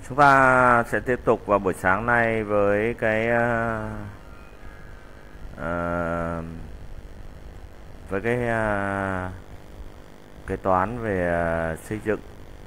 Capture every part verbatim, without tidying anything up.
Chúng ta sẽ tiếp tục vào buổi sáng nay với cái uh, uh, với cái uh, cái toán về uh, xây dựng.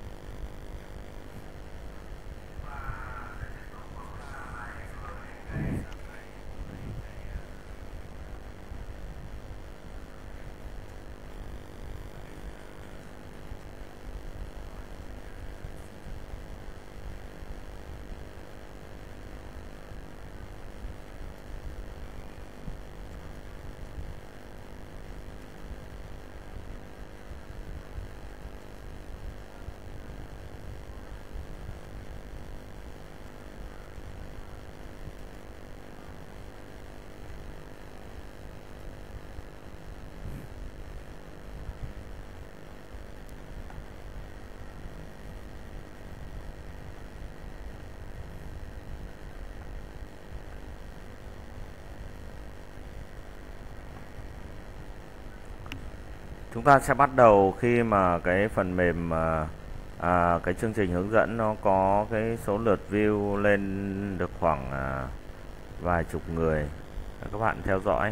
Chúng ta sẽ bắt đầu khi mà cái phần mềm à, à, cái chương trình hướng dẫn nó có cái số lượt view lên được khoảng à, vài chục người. Các bạn theo dõi.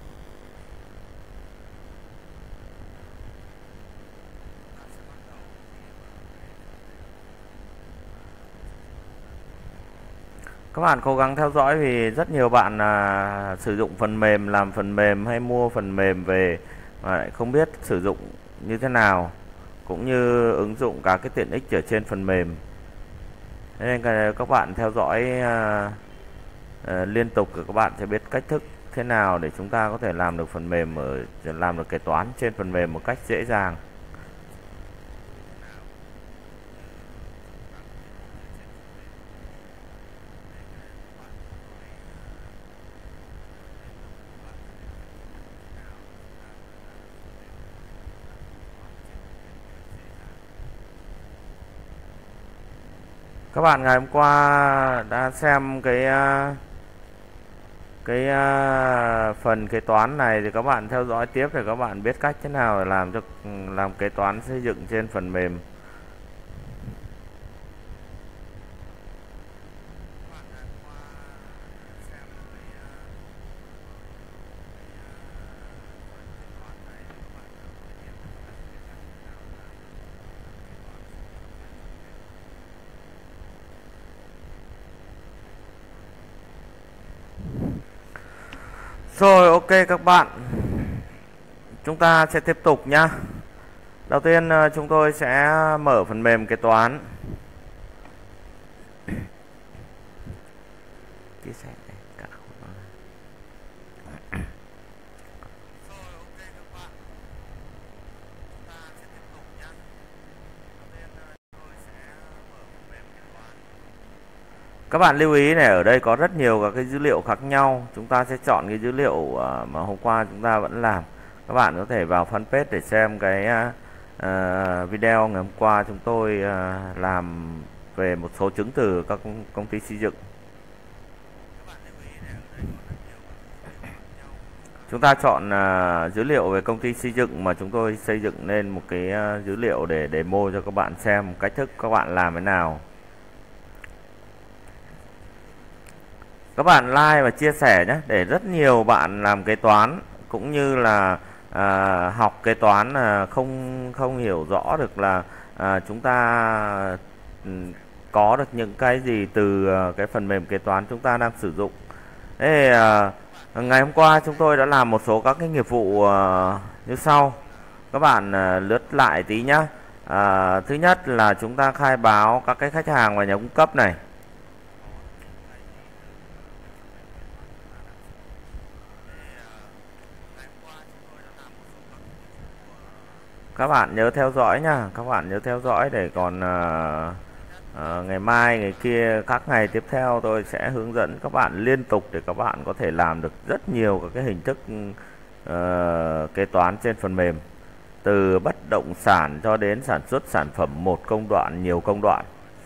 Các bạn cố gắng theo dõi vì rất nhiều bạn à, sử dụng phần mềm, làm phần mềm hay mua phần mềm về mà lại không biết sử dụng như thế nào, cũng như ứng dụng các cái tiện ích ở trên phần mềm. Thế nên các bạn theo dõi à, à, liên tục thì các bạn sẽ biết cách thức thế nào để chúng ta có thể làm được phần mềm, ở làm được kế toán trên phần mềm một cách dễ dàng. Các bạn ngày hôm qua đã xem cái cái phần kế toán này thì các bạn theo dõi tiếp để các bạn biết cách thế nào để làm cho làm kế toán xây dựng trên phần mềm. Rồi, ok các bạn, chúng ta sẽ tiếp tục nhá. Đầu tiên chúng tôi sẽ mở phần mềm kế toán. Chia sẻ cả. Các bạn lưu ý này, ở đây có rất nhiều các cái dữ liệu khác nhau. Chúng ta sẽ chọn cái dữ liệu mà hôm qua chúng ta vẫn làm. Các bạn có thể vào fanpage để xem cái uh, video ngày hôm qua chúng tôi uh, làm về một số chứng từ các công ty xây dựng. Chúng ta chọn uh, dữ liệu về công ty xây dựng mà chúng tôi xây dựng nên một cái uh, dữ liệu để demo cho các bạn xem cách thức các bạn làm thế nào. Các bạn like và chia sẻ nhé, để rất nhiều bạn làm kế toán cũng như là à, học kế toán à, không không hiểu rõ được là à, chúng ta có được những cái gì từ à, cái phần mềm kế toán chúng ta đang sử dụng. Thế à, ngày hôm qua chúng tôi đã làm một số các cái nghiệp vụ à, như sau. Các bạn à, lướt lại tí nhá. À, thứ nhất là chúng ta khai báo các cái khách hàng và nhà cung cấp này. Các bạn nhớ theo dõi nha, các bạn nhớ theo dõi để còn à, à, ngày mai, ngày kia, các ngày tiếp theo tôi sẽ hướng dẫn các bạn liên tục để các bạn có thể làm được rất nhiều các cái hình thức à, kế toán trên phần mềm, từ bất động sản cho đến sản xuất sản phẩm một công đoạn, nhiều công đoạn.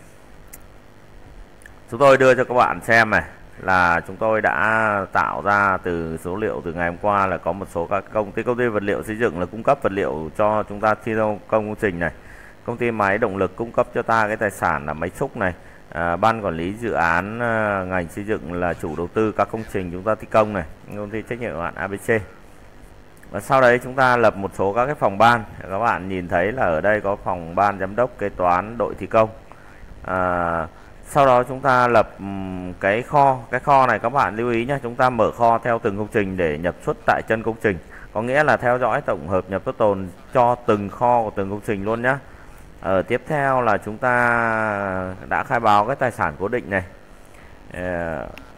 Chúng tôi đưa cho các bạn xem này là chúng tôi đã tạo ra từ số liệu từ ngày hôm qua là có một số các công ty công ty vật liệu xây dựng là cung cấp vật liệu cho chúng ta thi công công trình này. công ty máy động lực cung cấp cho ta cái tài sản là máy xúc này. À, ban quản lý dự án à, ngành xây dựng là chủ đầu tư các công trình chúng ta thi công này, công ty trách nhiệm hữu hạn a bê xê. Và sau đấy chúng ta lập một số các cái phòng ban. Các bạn nhìn thấy là ở đây có phòng ban giám đốc, kế toán, đội thi công. À, sau đó chúng ta lập um, cái kho. Cái kho này các bạn lưu ý nhé, chúng ta mở kho theo từng công trình để nhập xuất tại chân công trình. Có nghĩa là theo dõi tổng hợp nhập xuất tồn cho từng kho của từng công trình luôn nhé. Ở tiếp theo là chúng ta đã khai báo cái tài sản cố định này. À,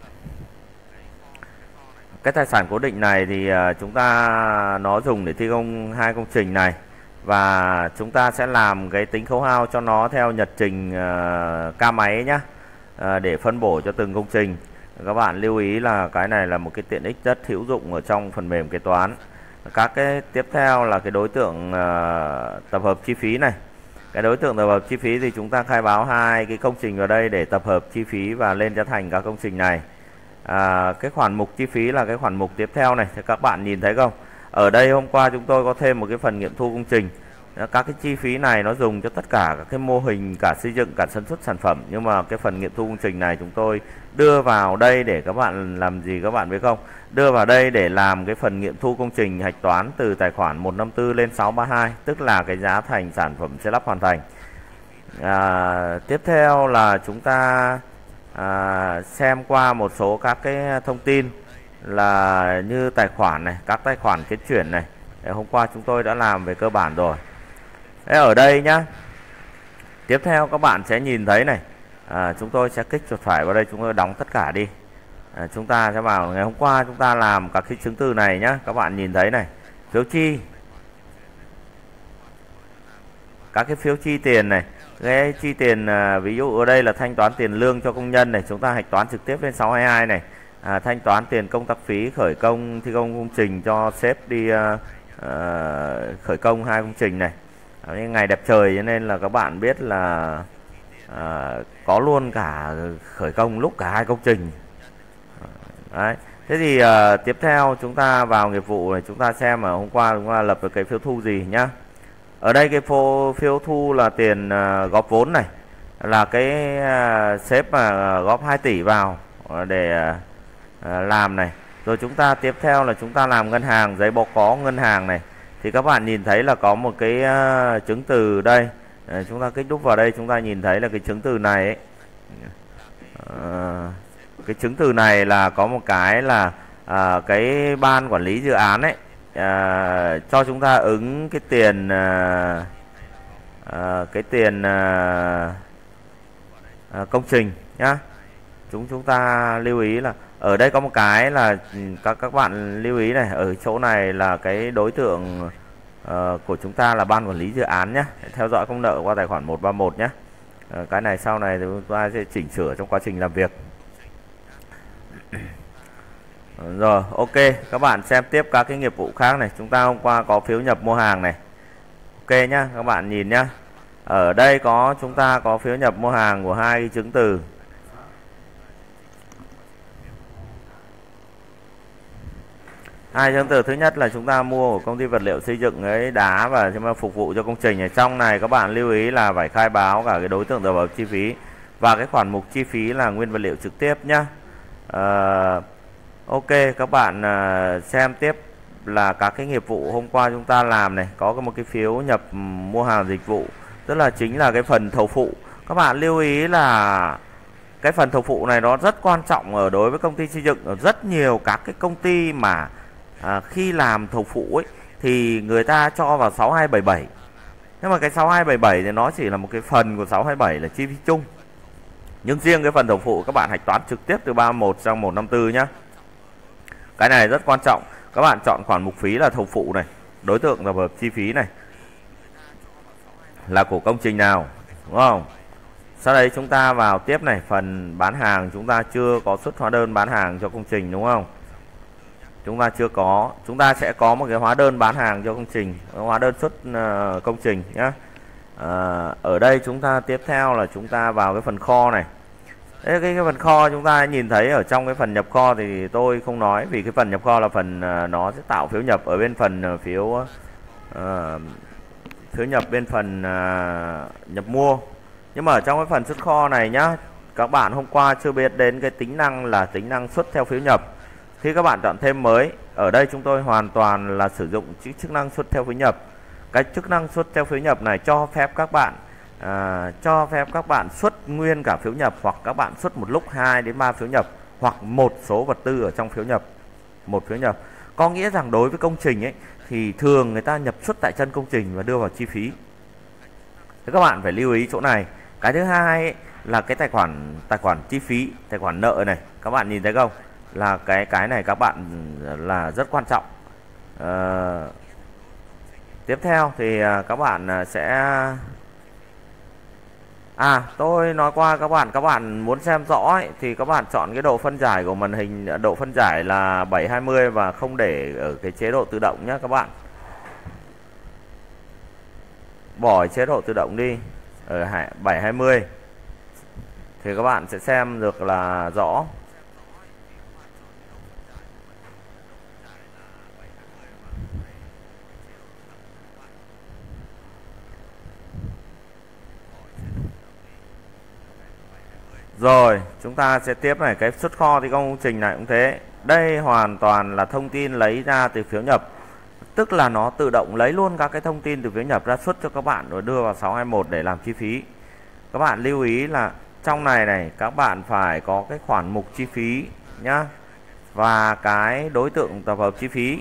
cái tài sản cố định này thì chúng ta nó dùng để thi công hai công trình này, và chúng ta sẽ làm cái tính khấu hao cho nó theo nhật trình uh, ca máy nhé, uh, để phân bổ cho từng công trình. Các bạn lưu ý là cái này là một cái tiện ích rất hữu dụng ở trong phần mềm kế toán. Các cái tiếp theo là cái đối tượng uh, tập hợp chi phí này. Cái đối tượng tập hợp chi phí thì chúng ta khai báo hai cái công trình vào đây để tập hợp chi phí và lên cho thành các công trình này. À, cái khoản mục chi phí là cái khoản mục tiếp theo này, thì các bạn nhìn thấy không? Ở đây hôm qua chúng tôi có thêm một cái phần nghiệm thu công trình. Các cái chi phí này nó dùng cho tất cả các cái mô hình, cả xây dựng, cả sản xuất sản phẩm. Nhưng mà cái phần nghiệm thu công trình này chúng tôi đưa vào đây để các bạn làm gì các bạn biết không? Đưa vào đây để làm cái phần nghiệm thu công trình hạch toán từ tài khoản một trăm năm mươi tư lên sáu trăm ba mươi hai, tức là cái giá thành sản phẩm xây lắp hoàn thành. À, tiếp theo là chúng ta à, xem qua một số các cái thông tin là như tài khoản này, các tài khoản kết chuyển này. Để hôm qua chúng tôi đã làm về cơ bản rồi. Thế ở đây nhá, tiếp theo các bạn sẽ nhìn thấy này, à, chúng tôi sẽ kích chuột phải vào đây, chúng tôi đóng tất cả đi. À, chúng ta sẽ vào ngày hôm qua chúng ta làm các cái chứng từ này nhá, các bạn nhìn thấy này, phiếu chi, các cái phiếu chi tiền này, cái chi tiền à, ví dụ ở đây là thanh toán tiền lương cho công nhân này, chúng ta hạch toán trực tiếp lên sáu trăm hai mươi hai này. À, thanh toán tiền công tác phí khởi công thi công công trình cho sếp đi à, à, khởi công hai công trình này. À, ngày đẹp trời cho nên là các bạn biết là à, có luôn cả khởi công lúc cả hai công trình. Đấy. Thế thì à, tiếp theo chúng ta vào nghiệp vụ này, chúng ta xem mà hôm qua chúng ta lập được cái phiếu thu gì nhá. Ở đây cái phô, phiếu thu là tiền à, góp vốn này, là cái à, sếp mà góp hai tỷ vào để à, làm này. Rồi chúng ta tiếp theo là chúng ta làm ngân hàng, giấy báo có ngân hàng này. Thì các bạn nhìn thấy là có một cái uh, chứng từ đây. À, chúng ta kích đúp vào đây, chúng ta nhìn thấy là cái chứng từ này ấy. À, cái chứng từ này là có một cái là à, cái ban quản lý dự án ấy à, cho chúng ta ứng cái tiền à, à, cái tiền à, à, công trình nhá. Chúng chúng ta lưu ý là ở đây có một cái là các các bạn lưu ý này, ở chỗ này là cái đối tượng uh, của chúng ta là ban quản lý dự án nhé, theo dõi công nợ qua tài khoản một trăm ba mươi mốt nhé. Uh, cái này sau này thì chúng ta sẽ chỉnh sửa trong quá trình làm việc. Rồi, ok, các bạn xem tiếp các cái nghiệp vụ khác này. Chúng ta hôm qua có phiếu nhập mua hàng này. Ok nhá, các bạn nhìn nhá. Ở đây có chúng ta có phiếu nhập mua hàng của hai cái chứng từ. Hai chứng từ thứ nhất là chúng ta mua của công ty vật liệu xây dựng ấy đá và chúng ta phục vụ cho công trình. Ở trong này các bạn lưu ý là phải khai báo cả cái đối tượng tập hợp chi phí và cái khoản mục chi phí là nguyên vật liệu trực tiếp nhá. À, ok, các bạn à, xem tiếp là các cái nghiệp vụ hôm qua chúng ta làm này, có một cái phiếu nhập mua hàng dịch vụ, tức là chính là cái phần thầu phụ. Các bạn lưu ý là cái phần thầu phụ này nó rất quan trọng ở đối với công ty xây dựng. Ở rất nhiều các cái công ty mà à, khi làm thầu phụ ấy thì người ta cho vào sáu hai bảy bảy. Nhưng mà cái sáu hai bảy bảy thì nó chỉ là một cái phần của sáu hai bảy là chi phí chung. Nhưng riêng cái phần thầu phụ các bạn hạch toán trực tiếp từ ba mươi mốt sang một trăm năm mươi tư nhá. Cái này rất quan trọng. Các bạn chọn khoản mục phí là thầu phụ này, đối tượng tập hợp chi phí này là của công trình nào, đúng không? Sau đấy chúng ta vào tiếp này, phần bán hàng chúng ta chưa có xuất hóa đơn bán hàng cho công trình, đúng không? Chúng ta chưa có, chúng ta sẽ có một cái hóa đơn bán hàng cho công trình, hóa đơn xuất uh, công trình nhé. Uh, ở đây chúng ta tiếp theo là chúng ta vào cái phần kho này. Đấy, cái, cái phần kho chúng ta nhìn thấy ở trong cái phần nhập kho thì tôi không nói, vì cái phần nhập kho là phần uh, nó sẽ tạo phiếu nhập. Ở bên phần uh, phiếu uh, phiếu nhập bên phần à, nhập mua. Nhưng mà ở trong cái phần xuất kho này nhá, các bạn hôm qua chưa biết đến cái tính năng là tính năng xuất theo phiếu nhập. Khi các bạn chọn thêm mới, ở đây chúng tôi hoàn toàn là sử dụng chức năng xuất theo phiếu nhập. Cái chức năng xuất theo phiếu nhập này cho phép các bạn à, cho phép các bạn xuất nguyên cả phiếu nhập, hoặc các bạn xuất một lúc hai đến ba phiếu nhập, hoặc một số vật tư ở trong phiếu nhập, một phiếu nhập. Có nghĩa rằng đối với công trình ấy thì thường người ta nhập xuất tại chân công trình và đưa vào chi phí. Thế các bạn phải lưu ý chỗ này. Cái thứ hai ấy, là cái tài khoản tài khoản chi phí, tài khoản nợ này, các bạn nhìn thấy không? Là cái cái này các bạn là rất quan trọng. À, tiếp theo thì các bạn sẽ À tôi nói qua các bạn, các bạn muốn xem rõ ấy, thì các bạn chọn cái độ phân giải của màn hình, độ phân giải là bảy hai mươi và không để ở cái chế độ tự động nhé các bạn. Bỏ chế độ tự động đi ở bảy hai mươi thì các bạn sẽ xem được là rõ. Rồi, chúng ta sẽ tiếp này, cái xuất kho thì công trình này cũng thế. Đây hoàn toàn là thông tin lấy ra từ phiếu nhập. Tức là nó tự động lấy luôn các cái thông tin từ phiếu nhập ra xuất cho các bạn rồi đưa vào sáu hai mốt để làm chi phí. Các bạn lưu ý là trong này này các bạn phải có cái khoản mục chi phí nhá, và cái đối tượng tập hợp chi phí.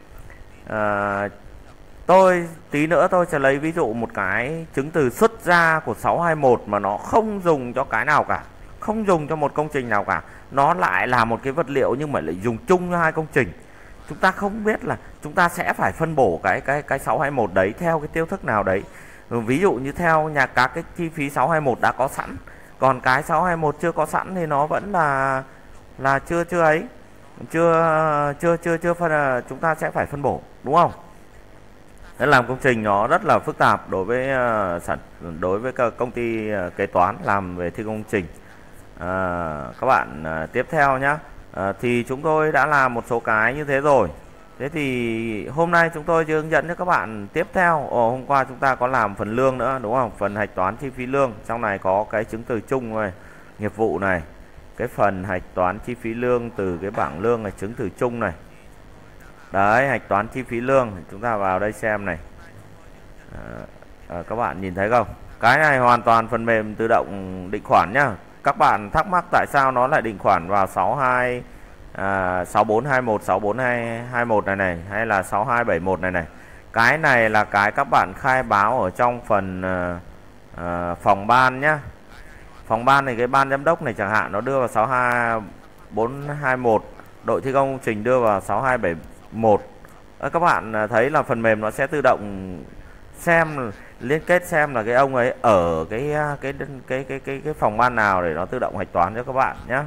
à, Tôi tí nữa tôi sẽ lấy ví dụ một cái chứng từ xuất ra của sáu hai mốt mà nó không dùng cho cái nào cả, không dùng cho một công trình nào cả, nó lại là một cái vật liệu nhưng mà lại dùng chung cho hai công trình. Chúng ta không biết là chúng ta sẽ phải phân bổ cái cái cái sáu hai mốt đấy theo cái tiêu thức nào đấy. Ví dụ như theo nhà các cái chi phí sáu hai mốt đã có sẵn, còn cái sáu hai mốt chưa có sẵn thì nó vẫn là là chưa chưa ấy, chưa chưa chưa chưa phân, chúng ta sẽ phải phân bổ, đúng không? Nó làm công trình nó rất là phức tạp đối với uh, sản đối với công ty uh, kế toán làm về thi công trình. Uh, các bạn uh, tiếp theo nhé. Uh, thì chúng tôi đã làm một số cái như thế rồi. Thế thì hôm nay chúng tôi hướng dẫn cho các bạn tiếp theo. Ồ, hôm qua chúng ta có làm phần lương nữa, đúng không? Phần hạch toán chi phí lương. Trong này có cái chứng từ chung này, nghiệp vụ này. Cái phần hạch toán chi phí lương từ cái bảng lương là chứng từ chung này. Đấy, hạch toán chi phí lương. Chúng ta vào đây xem này. à, à, Các bạn nhìn thấy không? Cái này hoàn toàn phần mềm tự động định khoản nhá. Các bạn thắc mắc tại sao nó lại định khoản vào sáu hai à, sáu bốn hai mốt, sáu bốn hai mốt này này, hay là sáu hai bảy mốt này này. Cái này là cái các bạn khai báo ở trong phần à, à, phòng ban nhá. Phòng ban này, cái ban giám đốc này chẳng hạn, nó đưa vào sáu hai bốn hai mốt, đội thi công công trình đưa vào sáu hai bảy mốt. Các bạn thấy là phần mềm nó sẽ tự động xem, liên kết xem là cái ông ấy ở cái cái cái cái cái cái, cái phòng ban nào để nó tự động hạch toán cho các bạn nhé.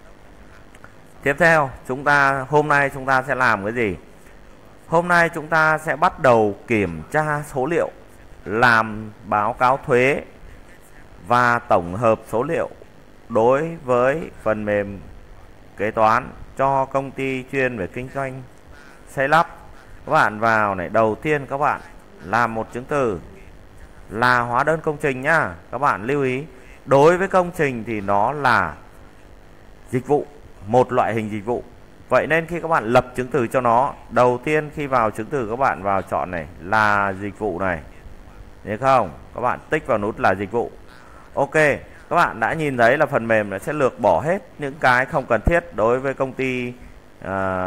Tiếp theo chúng ta hôm nay chúng ta sẽ làm cái gì? Hôm nay chúng ta sẽ bắt đầu kiểm tra số liệu, làm báo cáo thuế và tổng hợp số liệu đối với phần mềm kế toán cho công ty chuyên về kinh doanh xây lắp. Các bạn vào này, đầu tiên các bạn làm một chứng từ là hóa đơn công trình nhá. Các bạn lưu ý, đối với công trình thì nó là dịch vụ, một loại hình dịch vụ. Vậy nên khi các bạn lập chứng từ cho nó, đầu tiên khi vào chứng từ các bạn vào chọn này là dịch vụ này, thấy không? Các bạn tích vào nút là dịch vụ. Ok, các bạn đã nhìn thấy là phần mềm nó sẽ lược bỏ hết những cái không cần thiết đối với công ty, uh,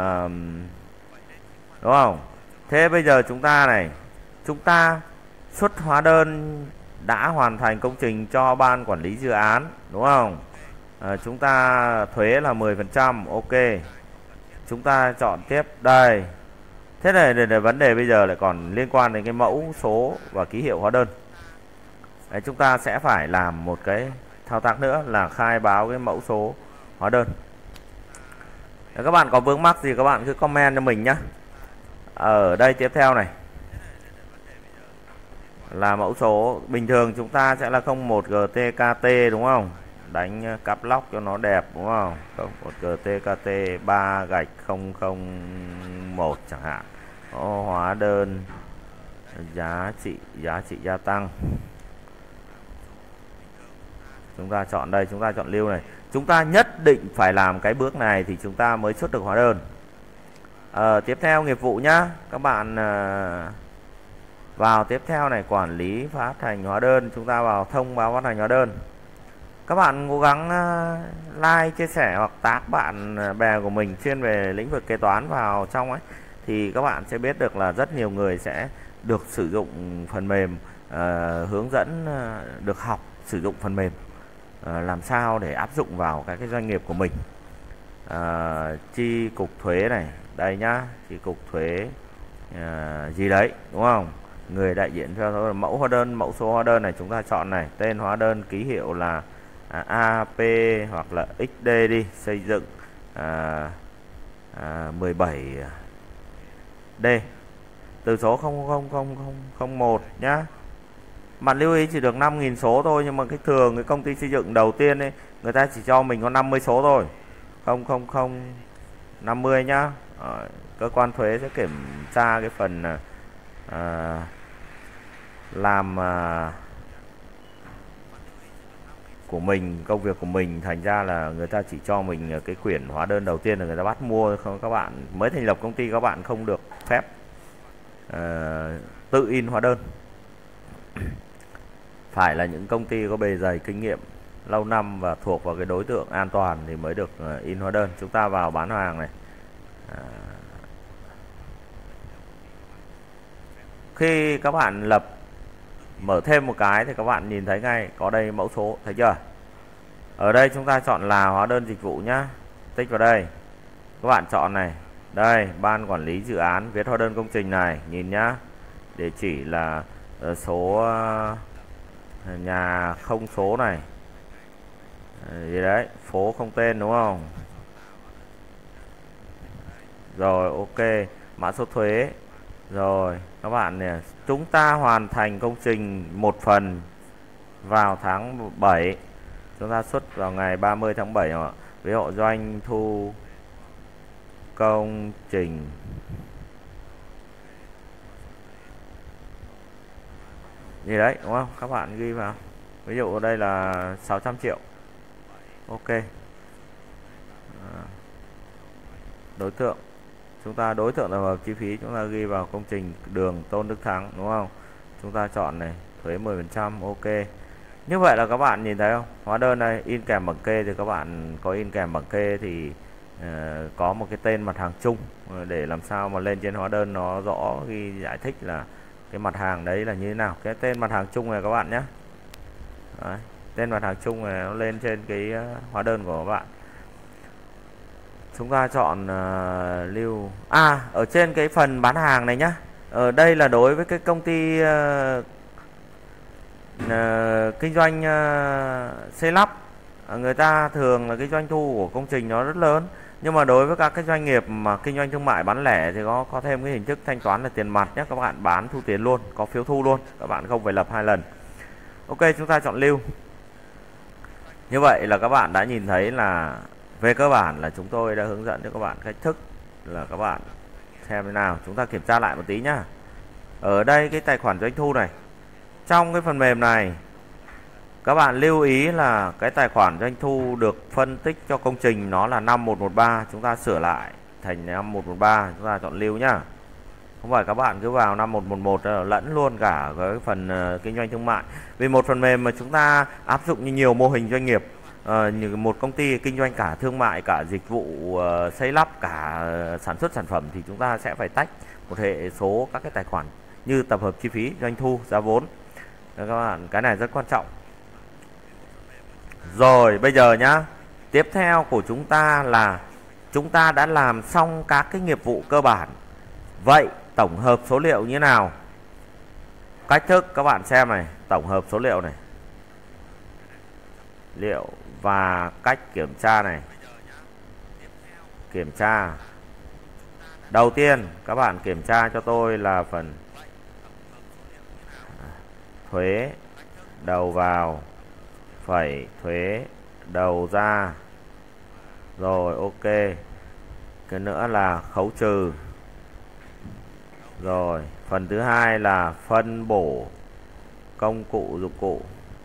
đúng không? Thế bây giờ chúng ta này, chúng ta xuất hóa đơn đã hoàn thành công trình cho ban quản lý dự án, đúng không? À, chúng ta thuế là mười phần trăm. Ok, chúng ta chọn tiếp đây. Thế này để, để vấn đề bây giờ lại còn liên quan đến cái mẫu số và ký hiệu hóa đơn. Đấy, chúng ta sẽ phải làm một cái thao tác nữa là khai báo cái mẫu số hóa đơn. Đấy, các bạn có vướng mắc gì các bạn cứ comment cho mình nhé. Ở đây tiếp theo này là mẫu số. Bình thường chúng ta sẽ là không một G T K T, đúng không? Đánh cáp lóc cho nó đẹp, đúng không? không một G T K T ba gạch không không một chẳng hạn. Có hóa đơn giá trị giá trị gia tăng. Chúng ta chọn đây, chúng ta chọn lưu này. Chúng ta nhất định phải làm cái bước này thì chúng ta mới xuất được hóa đơn. à, Tiếp theo nghiệp vụ nhá. Các bạn à, vào tiếp theo này, quản lý phát hành hóa đơn. Chúng ta vào thông báo phát hành hóa đơn. Các bạn cố gắng uh, like, chia sẻ hoặc tag bạn bè của mình chuyên về lĩnh vực kế toán vào trong ấy, thì các bạn sẽ biết được là rất nhiều người sẽ được sử dụng phần mềm, uh, hướng dẫn, uh, được học sử dụng phần mềm, uh, làm sao để áp dụng vào các cái doanh nghiệp của mình. uh, Chi cục thuế này, đây nhá, chi cục thuế uh, gì đấy, đúng không? Người đại diện cho mẫu hóa đơn, mẫu số hóa đơn này chúng ta chọn này, tên hóa đơn, ký hiệu là à, a pê hoặc là ích đê đi, xây dựng à, à, mười bảy D, từ số không không không không không một nhá. Bạn lưu ý chỉ được năm nghìn số thôi, nhưng mà cái thường cái công ty xây dựng đầu tiên ấy, người ta chỉ cho mình có năm mươi số thôi, không không không năm mươi nhá. Ờ, cơ quan thuế sẽ kiểm tra cái phần à, làm à, của mình, công việc của mình, thành ra là người ta chỉ cho mình cái quyển hóa đơn đầu tiên là người ta bắt mua. Không, các bạn mới thành lập công ty các bạn không được phép uh, tự in hóa đơn. Phải là những công ty có bề dày kinh nghiệm lâu năm và thuộc vào cái đối tượng an toàn thì mới được uh, in hóa đơn. Chúng ta vào bán hàng này. uh, Khi các bạn lập mở thêm một cái thì các bạn nhìn thấy ngay có đây mẫu số, thấy chưa? Ở đây chúng ta chọn là hóa đơn dịch vụ nhá, tích vào đây. Các bạn chọn này, đây ban quản lý dự án viết hóa đơn công trình này, nhìn nhá, địa chỉ là số nhà không số này gì đấy, phố không tên, đúng không? Rồi ok, mã số thuế. Rồi các bạn nè, chúng ta hoàn thành công trình một phần vào tháng bảy, chúng ta xuất vào ngày ba mươi tháng bảy với hộ doanh thu công trình gì đấy, đúng không? Các bạn ghi vào, ví dụ đây là sáu trăm triệu. Ok, đối tượng chúng ta đối tượng tập hợp chi phí chúng ta ghi vào công trình đường Tôn Đức Thắng, đúng không? Chúng ta chọn này, thuế mười phần trăm. Ok, như vậy là các bạn nhìn thấy không, hóa đơn này in kèm bảng kê thì các bạn có in kèm bảng kê thì uh, có một cái tên mặt hàng chung để làm sao mà lên trên hóa đơn nó rõ, ghi giải thích là cái mặt hàng đấy là như thế nào. Cái tên mặt hàng chung này các bạn nhé, đấy, tên mặt hàng chung này nó lên trên cái uh, hóa đơn của các bạn. Chúng ta chọn uh, lưu à ở trên cái phần bán hàng này nhá. Ở đây là đối với cái công ty uh, uh, kinh doanh uh, xây lắp, uh, người ta thường là cái doanh thu của công trình nó rất lớn, nhưng mà đối với các cái doanh nghiệp mà kinh doanh thương mại bán lẻ thì có có thêm cái hình thức thanh toán là tiền mặt nhé. Các bạn bán thu tiền luôn, có phiếu thu luôn, các bạn không phải lập hai lần. Ok, chúng ta chọn lưu. Như vậy là các bạn đã nhìn thấy là về cơ bản là chúng tôi đã hướng dẫn cho các bạn cách thức là các bạn xem thế nào. Chúng ta kiểm tra lại một tí nhá. Ở đây cái tài khoản doanh thu này, trong cái phần mềm này các bạn lưu ý là cái tài khoản doanh thu được phân tích cho công trình nó là năm một một ba, chúng ta sửa lại thành năm một một ba, chúng ta chọn lưu nhá. Không phải các bạn cứ vào năm một một một lẫn luôn cả cái phần uh, kinh doanh thương mại. Vì một phần mềm mà chúng ta áp dụng như nhiều mô hình doanh nghiệp, uh, như một công ty kinh doanh cả thương mại, cả dịch vụ uh, xây lắp, cả uh, sản xuất sản phẩm, thì chúng ta sẽ phải tách một hệ số các cái tài khoản như tập hợp chi phí, doanh thu, giá vốn. Các bạn, cái này rất quan trọng. Rồi bây giờ nhá, tiếp theo của chúng ta là chúng ta đã làm xong các cái nghiệp vụ cơ bản. Vậy tổng hợp số liệu như nào? Cách thức các bạn xem này, tổng hợp số liệu này, liệu và cách kiểm tra này. Kiểm tra đầu tiên các bạn kiểm tra cho tôi là phần thuế đầu vào phẩy thuế đầu ra. Rồi ok, cái nữa là khấu trừ Rồi, phần thứ hai là phân bổ công cụ dụng cụ.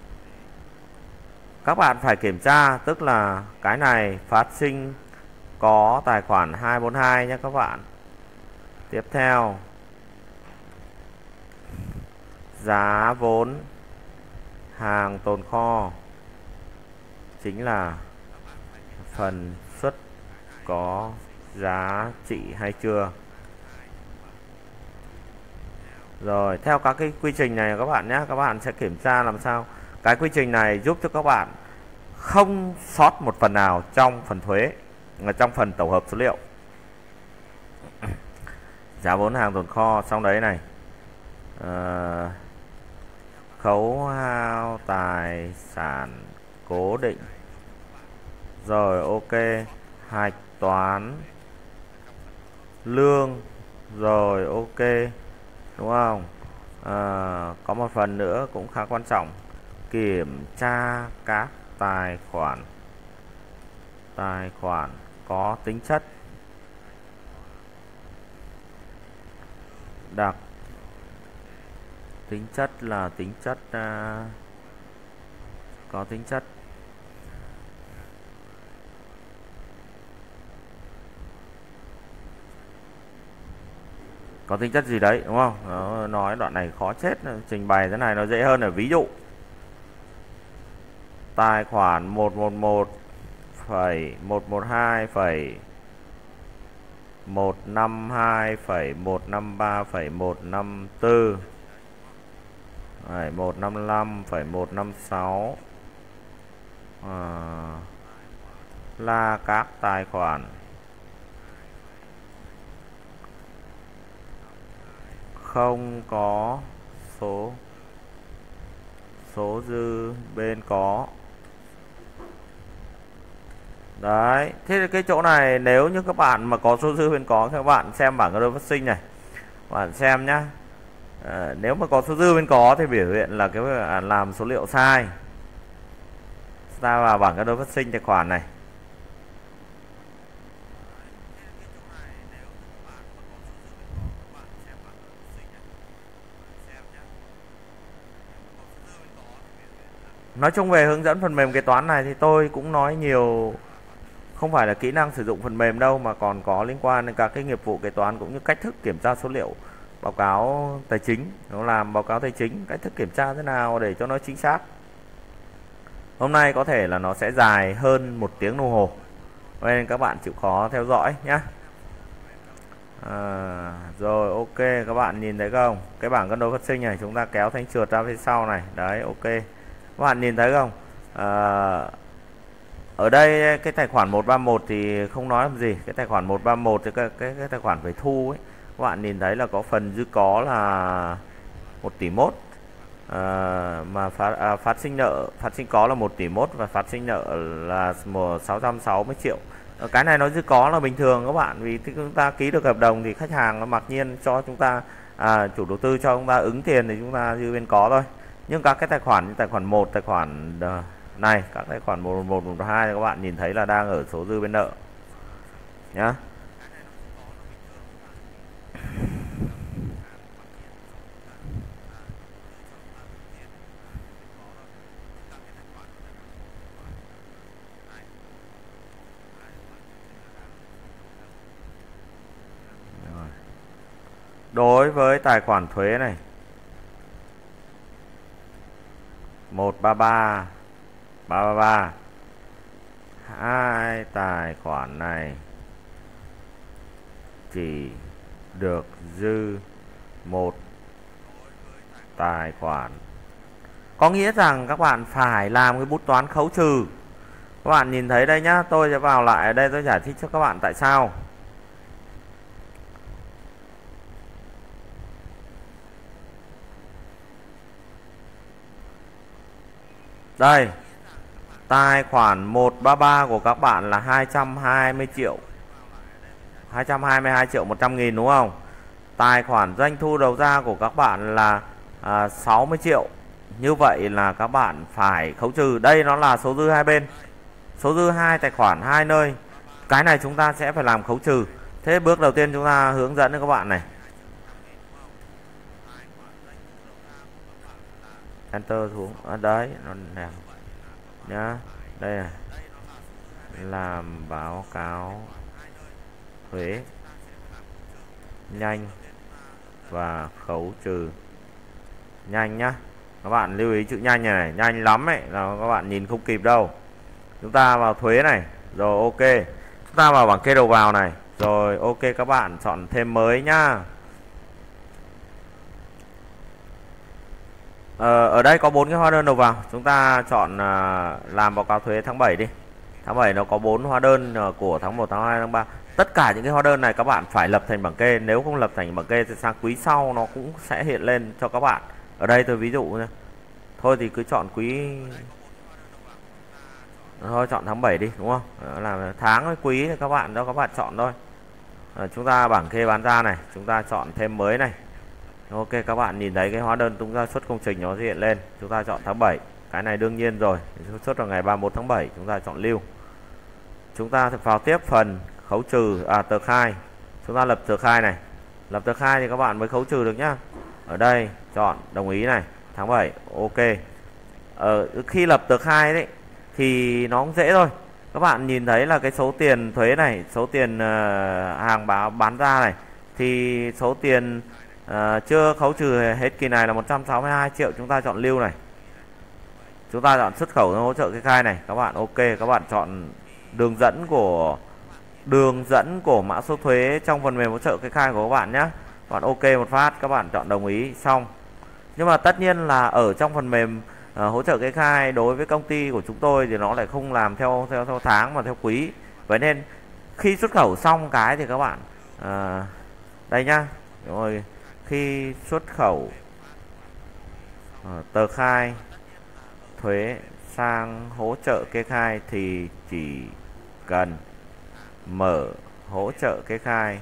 Các bạn phải kiểm tra, tức là cái này phát sinh có tài khoản hai bốn hai nhé các bạn. Tiếp theo, giá vốn hàng tồn kho chính là phần suất có giá trị hay chưa. Rồi, theo các cái quy trình này các bạn nhé, các bạn sẽ kiểm tra làm sao cái quy trình này giúp cho các bạn không sót một phần nào trong phần thuế, trong phần tổng hợp số liệu. Giá vốn hàng tồn kho, xong đấy này, à, khấu hao tài sản cố định. Rồi, ok, hạch toán lương. Rồi, ok, đúng không? À, có một phần nữa cũng khá quan trọng, kiểm tra các tài khoản tài khoản có tính chất đặc tính chất là tính chất à, có tính chất có tính chất gì đấy, đúng không? Nó nói đoạn này khó chết, trình bày thế này nó dễ hơn ở ví dụ. Tài khoản một một một phẩy một một hai phẩy một năm hai phẩy một năm ba phẩy một năm tư một năm năm phẩy một năm sáu à, là các tài khoản không có số số dư bên có. Đấy, thế thì cái chỗ này nếu như các bạn mà có số dư bên có, các bạn xem bảng cân đối phát sinh này, bạn xem nhá. À, nếu mà có số dư bên có thì biểu hiện là cái làm số liệu sai. Ta vào bảng cân đối phát sinh tài khoản này. Nói chung về hướng dẫn phần mềm kế toán này thì tôi cũng nói nhiều, không phải là kỹ năng sử dụng phần mềm đâu, mà còn có liên quan đến các cái nghiệp vụ kế toán cũng như cách thức kiểm tra số liệu báo cáo tài chính. Nó làm báo cáo tài chính, cách thức kiểm tra thế nào để cho nó chính xác. Hôm nay có thể là nó sẽ dài hơn một tiếng đồng hồ, nên các bạn chịu khó theo dõi nhé. À, rồi ok, các bạn nhìn thấy không? Cái bảng cân đối phát sinh này chúng ta kéo thanh trượt ra phía sau này. Đấy, ok. Các bạn nhìn thấy không? À, ở đây cái tài khoản một ba một thì không nói làm gì. Cái tài khoản một ba một thì cái, cái, cái tài khoản phải thu ấy, các bạn nhìn thấy là có phần dư có là một tỷ mốt. À, mà phát, à, phát sinh nợ, phát sinh có là một tỷ mốt và phát sinh nợ là sáu trăm sáu mươi triệu. Cái này nó dư có là bình thường các bạn, vì chúng ta ký được hợp đồng thì khách hàng nó mặc nhiên cho chúng ta, à, chủ đầu tư cho chúng ta ứng tiền thì chúng ta dư bên có thôi. Nhưng các cái tài khoản như tài khoản một, tài khoản này, các tài khoản một một một hai các bạn nhìn thấy là đang ở số dư bên nợ nhá. Đối với tài khoản thuế này một ba ba ba ba ba, hai tài khoản này chỉ được dư một tài khoản, có nghĩa rằng các bạn phải làm cái bút toán khấu trừ. Các bạn nhìn thấy đây nhá, tôi sẽ vào lại ở đây tôi giải thích cho các bạn tại sao. Đây, tài khoản một ba ba của các bạn là hai trăm hai mươi triệu, hai trăm hai mươi hai triệu một trăm nghìn đúng không? Tài khoản doanh thu đầu ra của các bạn là à, sáu mươi triệu. Như vậy là các bạn phải khấu trừ. Đây nó là số dư hai bên, số dư hai tài khoản hai nơi. Cái này chúng ta sẽ phải làm khấu trừ. Thế bước đầu tiên chúng ta hướng dẫn cho các bạn này. enter xuống ở đấy nó làm nhá. Đây này, làm báo cáo thuế nhanh và khấu trừ nhanh nhá. Các bạn lưu ý chữ nhanh này, này nhanh lắm ấy, là các bạn nhìn không kịp đâu. Chúng ta vào thuế này, rồi ok. Chúng ta vào bảng kê đầu vào này, rồi ok các bạn chọn thêm mới nhá. Ờ, ở đây có bốn cái hóa đơn đầu vào, chúng ta chọn uh, làm báo cáo thuế tháng bảy đi. Tháng bảy nó có bốn hóa đơn uh, của tháng một, tháng hai, tháng ba. Tất cả những cái hóa đơn này các bạn phải lập thành bảng kê, nếu không lập thành bảng kê thì sang quý sau nó cũng sẽ hiện lên cho các bạn. Ở đây tôi ví dụ nha. Thôi thì cứ chọn quý, thôi chọn tháng bảy đi đúng không? Đó là tháng với quý thì các bạn đó các bạn chọn thôi. À, chúng ta bảng kê bán ra này, chúng ta chọn thêm mới này. Ok, các bạn nhìn thấy cái hóa đơn chúng ta xuất công trình nó hiện lên, chúng ta chọn tháng bảy. Cái này đương nhiên rồi, xuất vào ngày ba mươi mốt tháng bảy, chúng ta chọn lưu. Chúng ta vào tiếp phần khấu trừ à tờ khai. Chúng ta lập tờ khai này. Lập tờ khai thì các bạn mới khấu trừ được nhá. Ở đây chọn đồng ý này, tháng bảy, ok. Ờ, khi lập tờ khai đấy thì nó cũng dễ thôi. Các bạn nhìn thấy là cái số tiền thuế này, số tiền uh, hàng báo bán ra này, thì số tiền uh, chưa khấu trừ hết kỳ này là một trăm sáu mươi hai triệu. Chúng ta chọn lưu này. Chúng ta chọn xuất khẩu hỗ trợ kê khai này. Các bạn ok, các bạn chọn đường dẫn của đường dẫn của mã số thuế trong phần mềm hỗ trợ kê khai của các bạn nhé. Các bạn ok một phát, các bạn chọn đồng ý xong. Nhưng mà tất nhiên là ở trong phần mềm uh, hỗ trợ kê khai đối với công ty của chúng tôi thì nó lại không làm theo theo theo tháng mà theo quý. Vậy nên khi xuất khẩu xong cái thì các bạn uh, đây nhá. Rồi khi xuất khẩu uh, tờ khai thuế sang hỗ trợ kê khai thì chỉ cần mở hỗ trợ kê khai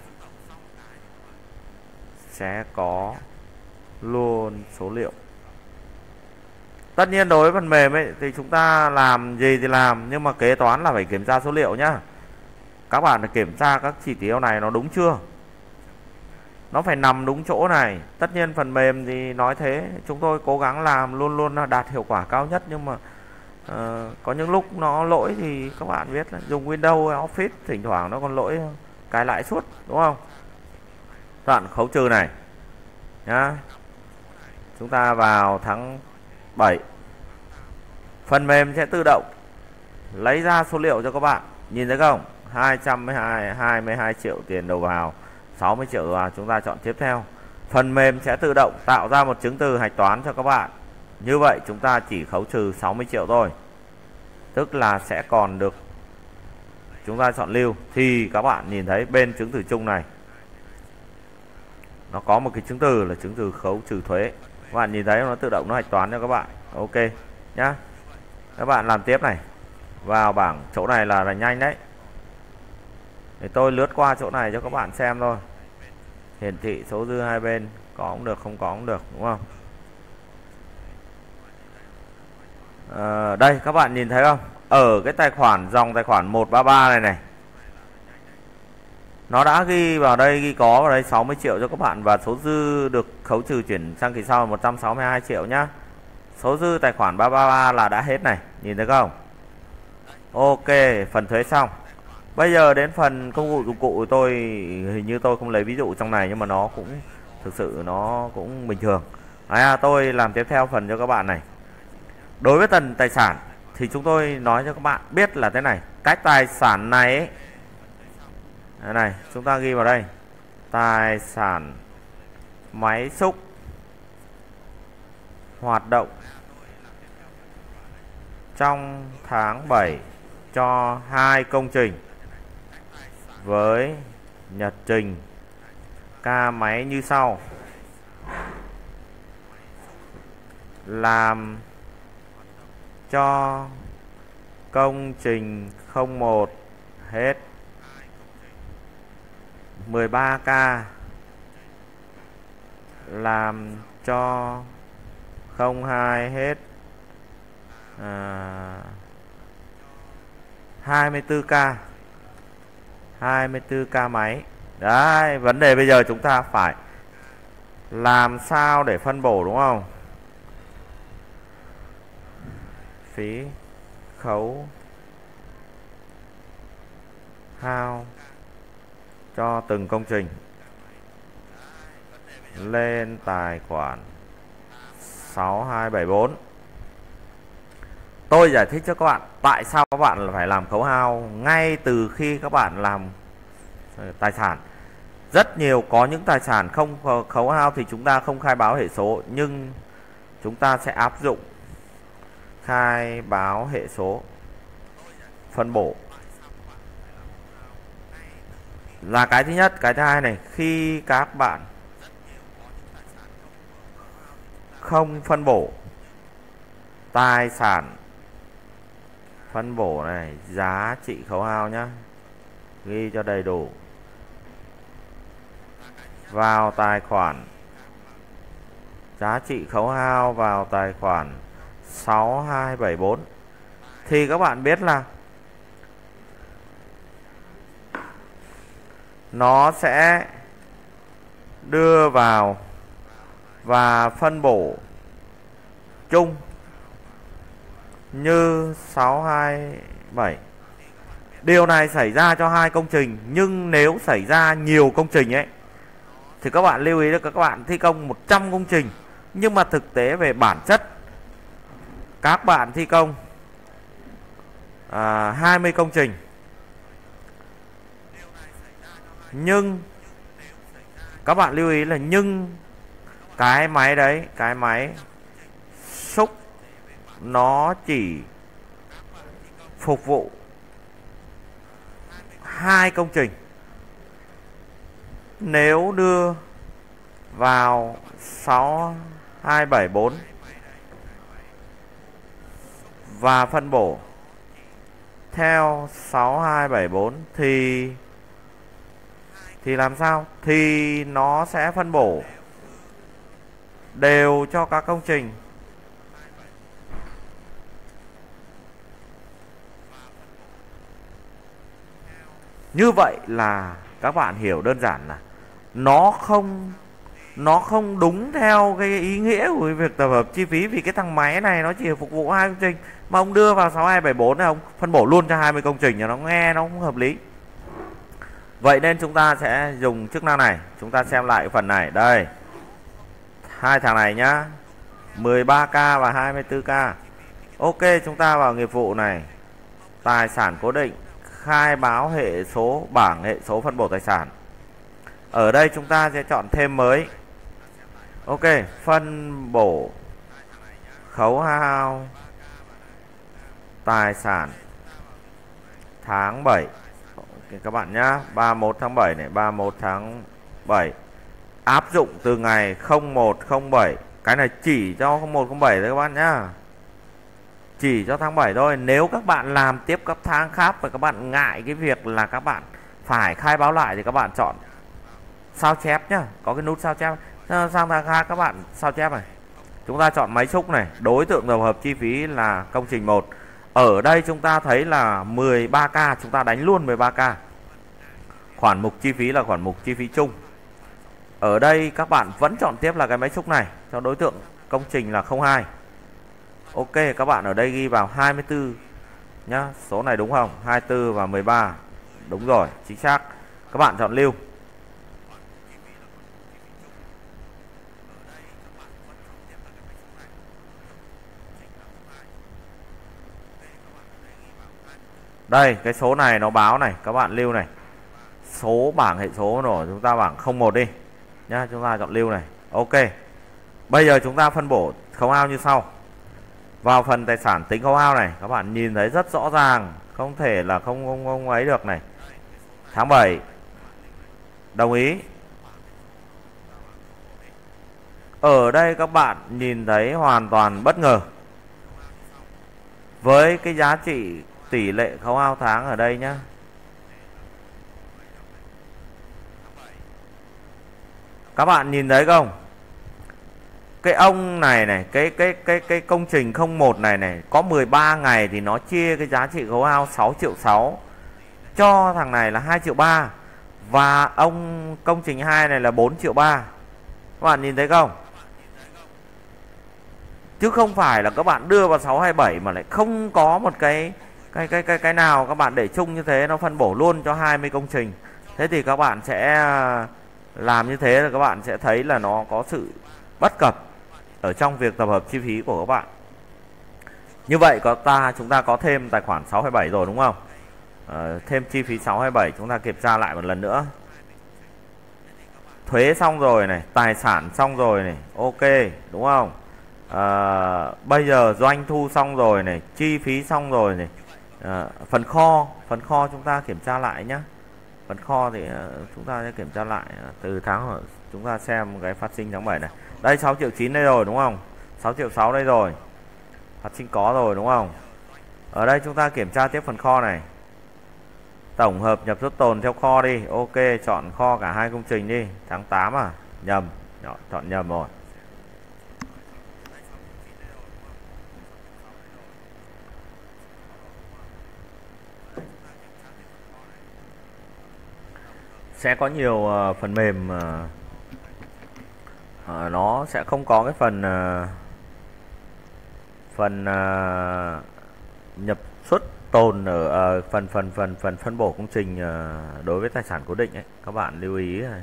sẽ có luôn số liệu. Tất nhiên đối với phần mềm ấy thì chúng ta làm gì thì làm, nhưng mà kế toán là phải kiểm tra số liệu nhá. Các bạn phải kiểm tra các chỉ tiêu này nó đúng chưa, nó phải nằm đúng chỗ này. Tất nhiên phần mềm thì nói thế, chúng tôi cố gắng làm luôn luôn đạt hiệu quả cao nhất, nhưng mà uh, có những lúc nó lỗi thì các bạn biết là dùng Windows Office thỉnh thoảng nó còn lỗi cái lại suốt đúng không. Đoạn khấu trừ này nhá. Chúng ta vào tháng bảy, phần mềm sẽ tự động lấy ra số liệu cho các bạn. Nhìn thấy không? hai trăm hai mươi hai triệu tiền đầu vào, sáu mươi triệu vào. Chúng ta chọn tiếp theo. Phần mềm sẽ tự động tạo ra một chứng từ hạch toán cho các bạn. Như vậy chúng ta chỉ khấu trừ sáu mươi triệu thôi, tức là sẽ còn được. Chúng ta chọn lưu thì các bạn nhìn thấy bên chứng từ chung này nó có một cái chứng từ là chứng từ khấu trừ thuế. Các bạn nhìn thấy nó tự động nó hạch toán cho các bạn. Ok nhá. Các bạn làm tiếp này. Vào bảng chỗ này là, là nhanh đấy. Để tôi lướt qua chỗ này cho các bạn xem thôi. Hiển thị số dư hai bên, có cũng được, không có cũng được đúng không? À, đây các bạn nhìn thấy không? Ở cái tài khoản dòng tài khoản một ba ba này này, nó đã ghi vào đây, ghi có vào đây sáu mươi triệu cho các bạn, và số dư được khấu trừ chuyển sang kỳ sau một trăm sáu mươi hai triệu nhá. Số dư tài khoản ba ba ba là đã hết này, nhìn thấy không? Ok, phần thuế xong. Bây giờ đến phần công cụ dụng cụ, tôi hình như tôi không lấy ví dụ trong này, nhưng mà nó cũng thực sự nó cũng bình thường. À, tôi làm tiếp theo phần cho các bạn này. Đối với phần tài sản thì chúng tôi nói cho các bạn biết là thế này. Cách tài sản này ấy, đây này, chúng ta ghi vào đây. Tài sản máy xúc hoạt động trong tháng bảy cho hai công trình với nhật trình ca máy như sau. Làm cho công trình không một hết mười ba ca, làm cho không hai hết à, hai mươi tư ca, hai mươi tư ca máy. Đấy, vấn đề bây giờ chúng ta phải làm sao để phân bổ đúng không? phí khấu hao cho từng công trình lên tài khoản sáu hai bảy bốn. Tôi giải thích cho các bạn tại sao các bạn phải làm khấu hao ngay từ khi các bạn làm tài sản. Rất nhiều có những tài sản không khấu hao thì chúng ta không khai báo hệ số, nhưng chúng ta sẽ áp dụng khai báo hệ số phân bổ. Là cái thứ nhất. Cái thứ hai này, khi các bạn không phân bổ tài sản phân bổ này giá trị khấu hao nhá, ghi cho đầy đủ vào tài khoản giá trị khấu hao vào tài khoản sáu hai bảy bốn thì các bạn biết là nó sẽ đưa vào và phân bổ chung như sáu hai bảy. Điều này xảy ra cho hai công trình, nhưng nếu xảy ra nhiều công trình ấy thì các bạn lưu ý được, các bạn thi công một trăm công trình nhưng mà thực tế về bản chất các bạn thi công à, hai mươi công trình, nhưng các bạn lưu ý là nhưng cái máy đấy, cái máy xúc nó chỉ phục vụ hai công trình. Nếu đưa vào sáu hai bảy bốn và phân bổ theo sáu hai bảy bốn thì thì làm sao? Thì nó sẽ phân bổ đều cho các công trình như vậy. Là các bạn hiểu đơn giản là nó không nó không đúng theo cái ý nghĩa của cái việc tập hợp chi phí, vì cái thằng máy này nó chỉ phục vụ hai công trình mà ông đưa vào sáu hai bảy bốn này ông phân bổ luôn cho hai mươi công trình, nó nghe nó không hợp lý. Vậy nên chúng ta sẽ dùng chức năng này. Chúng ta xem lại cái phần này. Đây, hai thằng này nhá, mười ba K và hai mươi tư K. Ok, chúng ta vào nghiệp vụ này, tài sản cố định, khai báo hệ số, bảng hệ số phân bổ tài sản. Ở đây chúng ta sẽ chọn thêm mới. Ok, phân bổ khấu hao tài sản tháng bảy. Okay, các bạn nhá, ba mươi mốt tháng bảy này, ba mươi mốt tháng bảy. Áp dụng từ ngày không một không bảy. Cái này chỉ cho không một không bảy thôi các bạn nhá. Chỉ cho tháng bảy thôi. Nếu các bạn làm tiếp các tháng khác và các bạn ngại cái việc là các bạn phải khai báo lại thì các bạn chọn sao chép nhá. Có cái nút sao chép. Sang tháng khác các bạn sao chép này. Chúng ta chọn máy xúc này. Đối tượng tập hợp chi phí là công trình một. Ở đây chúng ta thấy là mười ba K. Chúng ta đánh luôn mười ba K. Khoản mục chi phí là khoản mục chi phí chung. Ở đây các bạn vẫn chọn tiếp là cái máy xúc này cho đối tượng công trình là không hai. Ok, các bạn ở đây ghi vào hai mươi tư nhá. Số này đúng không? hai mươi tư và mười ba. Đúng rồi, chính xác. Các bạn chọn lưu. Đây, cái số này nó báo này, các bạn lưu này. Số bảng hệ số rồi, chúng ta bảng không một đi nhá, chúng ta chọn lưu này. Ok. Bây giờ chúng ta phân bổ khấu hao như sau. Vào phần tài sản tính khấu hao này, các bạn nhìn thấy rất rõ ràng, không thể là không không, không ấy được này. Tháng bảy. Đồng ý. Ở đây các bạn nhìn thấy hoàn toàn bất ngờ. Với cái giá trị tỷ lệ khấu hao tháng ở đây nhá. Các bạn nhìn thấy không? Cái ông này này, cái cái cái cái công trình không một này này có mười ba ngày thì nó chia cái giá trị khấu hao sáu triệu sáu cho thằng này là hai triệu ba, và ông công trình hai này là bốn triệu ba. Các bạn nhìn thấy không? chứ không phải là các bạn đưa vào sáu hai bảy mà lại không có một cái cái cái cái cái nào các bạn để chung như thế, nó phân bổ luôn cho hai mươi công trình. Thế thì các bạn sẽ làm như thế là các bạn sẽ thấy là nó có sự bất cập ở trong việc tập hợp chi phí của các bạn. Như vậy có ta chúng ta có thêm tài khoản sáu hai bảy rồi đúng không? À, thêm chi phí sáu hai bảy, chúng ta kiểm tra lại một lần nữa. Thuế xong rồi này, tài sản xong rồi này, ok đúng không? À, bây giờ doanh thu xong rồi này, chi phí xong rồi này, à, phần kho phần kho chúng ta kiểm tra lại nhé. Phần kho thì uh, chúng ta sẽ kiểm tra lại uh, từ tháng, chúng ta xem cái phát sinh tháng bảy này. Đây sáu triệu chín đây rồi đúng không? sáu triệu sáu đây rồi. Phát sinh có rồi đúng không? Ở đây chúng ta kiểm tra tiếp phần kho này. Tổng hợp nhập xuất tồn theo kho đi. Ok, chọn kho cả hai công trình đi. Tháng tám à? Nhầm, chọn nhầm rồi. Sẽ có nhiều uh, phần mềm uh, uh, nó sẽ không có cái phần uh, phần uh, nhập xuất tồn ở uh, phần phần phần phần phân bổ công trình uh, đối với tài sản cố định ấy, các bạn lưu ý này.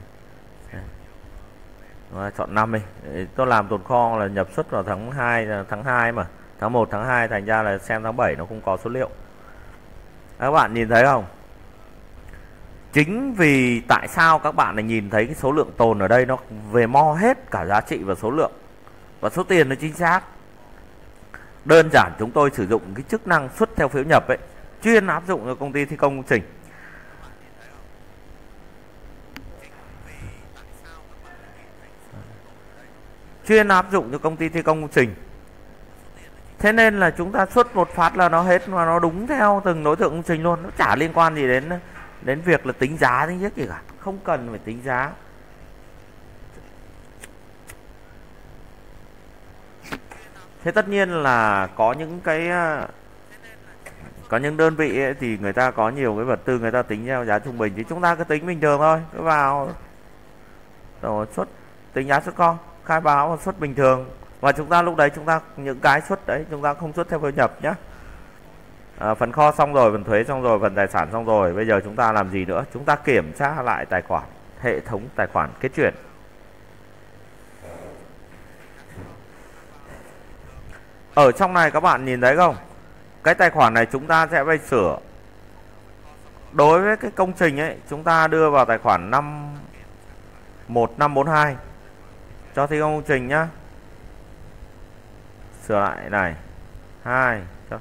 Đó, chọn năm đi. Tôi làm tồn kho là nhập xuất vào tháng hai tháng hai mà, tháng một tháng hai, thành ra là xem tháng bảy nó không có số liệu. Các bạn nhìn thấy không? Chính vì tại sao các bạn này nhìn thấy cái số lượng tồn ở đây nó về mo hết cả giá trị và số lượng và số tiền nó chính xác. Đơn giản chúng tôi sử dụng cái chức năng xuất theo phiếu nhập ấy, chuyên áp dụng cho công ty thi công công trình. Chuyên áp dụng cho công ty thi công công trình. Thế nên là chúng ta xuất một phát là nó hết, mà nó đúng theo từng đối tượng công trình luôn, nó chả liên quan gì đến đến việc là tính giá tính chất gì cả, không cần phải tính giá. Thế tất nhiên là có những cái có những đơn vị ấy, thì người ta có nhiều cái vật tư người ta tính theo giá trung bình, thì chúng ta cứ tính bình thường thôi, cứ vào rồi xuất tính giá xuất kho, khai báo xuất bình thường, và chúng ta lúc đấy chúng ta những cái xuất đấy chúng ta không xuất theo phiếu nhập nhé. À, phần kho xong rồi, phần thuế xong rồi, phần tài sản xong rồi, bây giờ chúng ta làm gì nữa? Chúng ta kiểm tra lại tài khoản, hệ thống tài khoản kết chuyển. Ở trong này các bạn nhìn thấy không? Cái tài khoản này chúng ta sẽ phải sửa. Đối với cái công trình ấy, chúng ta đưa vào tài khoản năm một năm bốn hai cho thi công công trình nhá. Sửa lại này. hai cho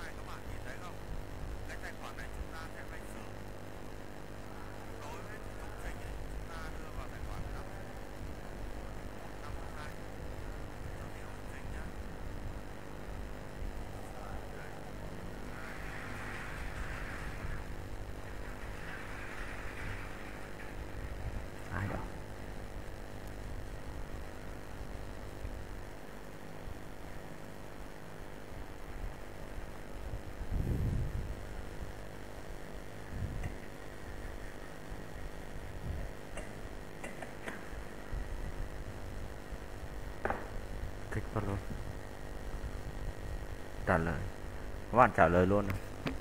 kích vào luôn. Trả lời. Các bạn trả lời luôn.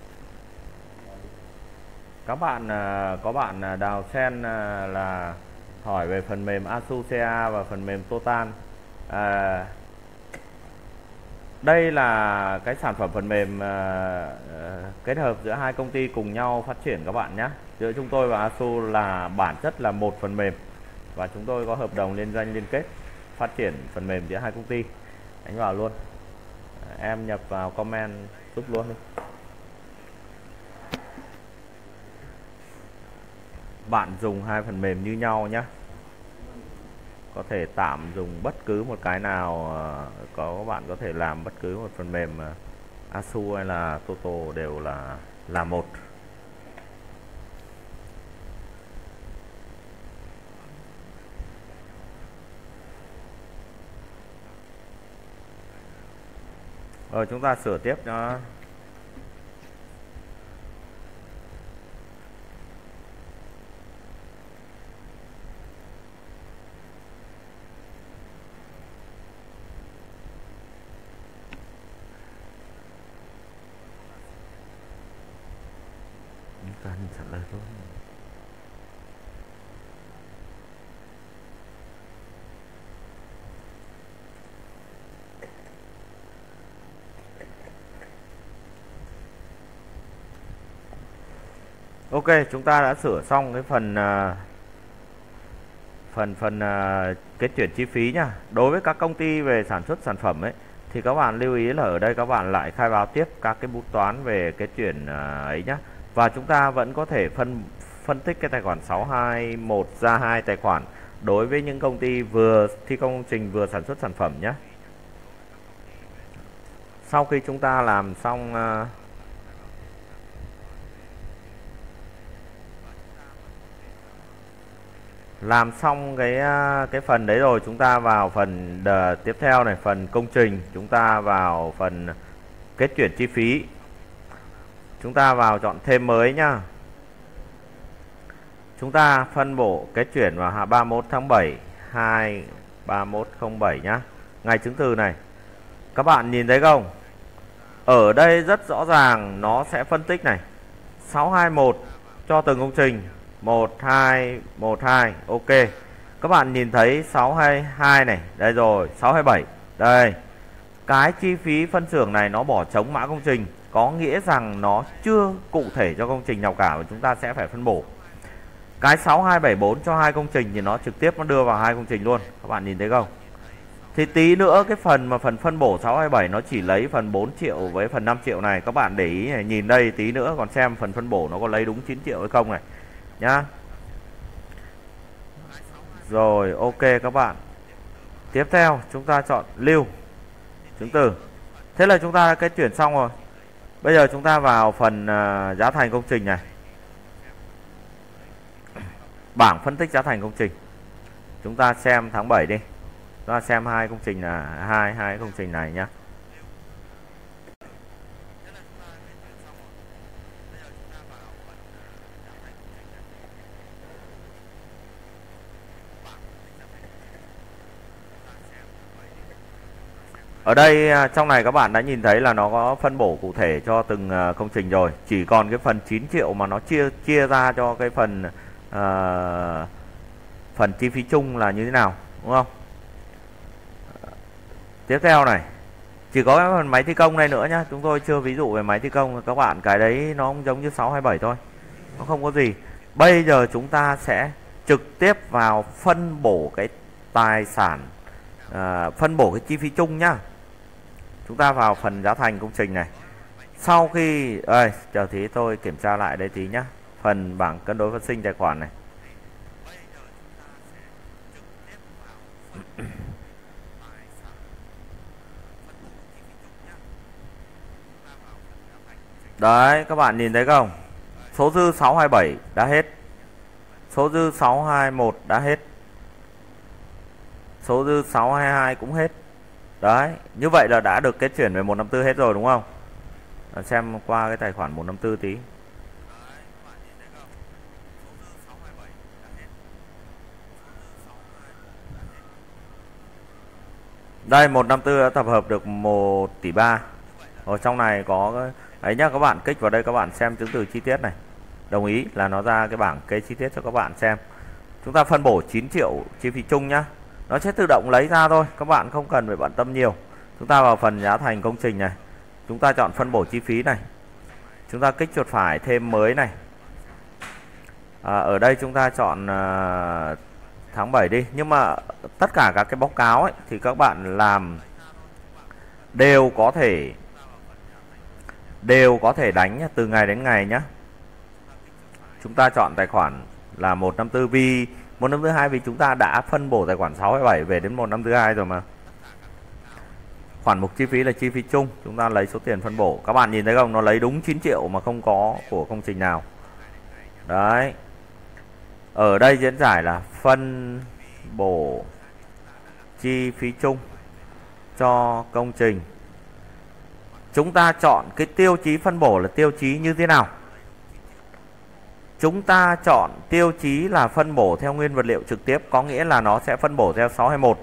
Các bạn có bạn Đào Sen là hỏi về phần mềm Asu xê a và phần mềm Total. À, đây là cái sản phẩm phần mềm à, kết hợp giữa hai công ty cùng nhau phát triển các bạn nhé. Giữa chúng tôi và Asu là bản chất là một phần mềm, và chúng tôi có hợp đồng liên doanh liên kết phát triển phần mềm giữa hai công ty. Đánh vào luôn, em nhập vào comment giúp luôn đi. Bạn dùng hai phần mềm như nhau nhé, có thể tạm dùng bất cứ một cái nào, có các bạn có thể làm bất cứ một phần mềm Asu hay là Toto đều là là một. Rồi chúng ta sửa tiếp nó. ta nhìn trả lời thôi. Ok, chúng ta đã sửa xong cái phần uh, phần phần uh, kết chuyển chi phí nhá. Đối với các công ty về sản xuất sản phẩm ấy thì các bạn lưu ý là ở đây các bạn lại khai báo tiếp các cái bút toán về kết chuyển uh, ấy nhá. Và chúng ta vẫn có thể phân phân tích cái tài khoản sáu hai mốt ra hai tài khoản đối với những công ty vừa thi công công trình vừa sản xuất sản phẩm nhé. Sau khi chúng ta làm xong uh, làm xong cái cái phần đấy rồi, chúng ta vào phần đờ, tiếp theo này, phần công trình, chúng ta vào phần kết chuyển chi phí, chúng ta vào chọn thêm mới nhá. Chúng ta phân bổ kết chuyển vào ba mươi mốt tháng bảy hai ba mốt không bảy nhá. Ngày chứng từ này, các bạn nhìn thấy không? Ở đây rất rõ ràng nó sẽ phân tích này, sáu hai mốt cho từng công trình, một hai một hai. Ok, các bạn nhìn thấy sáu hai hai này, đây rồi, sáu hai bảy đây. Cái chi phí phân xưởng này nó bỏ trống mã công trình, có nghĩa rằng nó chưa cụ thể cho công trình nào cả, và chúng ta sẽ phải phân bổ. Cái sáu hai bảy bốn cho hai công trình thì nó trực tiếp nó đưa vào hai công trình luôn, các bạn nhìn thấy không? Thì tí nữa cái phần mà phần phân bổ sáu hai bảy nó chỉ lấy phần bốn triệu với phần năm triệu này, các bạn để ý này, nhìn đây tí nữa còn xem phần phân bổ nó có lấy đúng chín triệu hay không này nhá. Rồi, ok các bạn. Tiếp theo chúng ta chọn lưu chứng từ. Thế là chúng ta đã kết chuyển xong rồi. Bây giờ chúng ta vào phần uh, giá thành công trình này, bảng phân tích giá thành công trình. Chúng ta xem tháng bảy đi. Chúng ta xem hai công trình là hai hai công trình này nhá. Ở đây trong này các bạn đã nhìn thấy là nó có phân bổ cụ thể cho từng công trình rồi. Chỉ còn cái phần chín triệu mà nó chia chia ra cho cái phần uh, phần chi phí chung là như thế nào, đúng không? Tiếp theo này, chỉ có cái phần máy thi công này nữa nhá. Chúng tôi chưa ví dụ về máy thi công, các bạn cái đấy nó cũng giống như sáu hai bảy thôi, nó không có gì. Bây giờ chúng ta sẽ trực tiếp vào phân bổ cái tài sản, uh, phân bổ cái chi phí chung nhá. Chúng ta vào phần giá thành công trình này. Sau khi ơi chờ tí tôi kiểm tra lại đây tí nhá. Phần bảng cân đối phát sinh tài khoản này. Đấy, các bạn nhìn thấy không? Số dư sáu hai bảy đã hết. Số dư sáu hai mốt đã hết. Số dư sáu hai hai cũng hết. Đấy, như vậy là đã được kết chuyển về một trăm năm mươi tư hết rồi đúng không? À, xem qua cái tài khoản một trăm năm mươi tư tí. Đây, một trăm năm mươi tư đã tập hợp được một tỷ ba. Ở trong này có cái ấy nhá, các bạn kích vào đây các bạn xem chứng từ chi tiết này. Đồng ý là nó ra cái bảng kê chi tiết cho các bạn xem. Chúng ta phân bổ chín triệu chi phí chung nhá. Nó sẽ tự động lấy ra thôi, các bạn không cần phải bận tâm nhiều. Chúng ta vào phần giá thành công trình này, chúng ta chọn phân bổ chi phí này, chúng ta kích chuột phải thêm mới này. À, ở đây chúng ta chọn uh, tháng bảy đi. Nhưng mà tất cả các cái báo cáo ấy, thì các bạn làm đều có thể đều có thể đánh từ ngày đến ngày nhé. Chúng ta chọn tài khoản là một trăm năm mươi tư, vì một trăm năm mươi hai vì chúng ta đã phân bổ tài khoản sáu hai bảy về đến một trăm năm mươi hai rồi mà. Khoản mục chi phí là chi phí chung, chúng ta lấy số tiền phân bổ. Các bạn nhìn thấy không, nó lấy đúng chín triệu mà không có của công trình nào. Đấy. Ở đây diễn giải là phân bổ chi phí chung cho công trình. Chúng ta chọn cái tiêu chí phân bổ là tiêu chí như thế nào? Chúng ta chọn tiêu chí là phân bổ theo nguyên vật liệu trực tiếp, có nghĩa là nó sẽ phân bổ theo sáu hai mốt.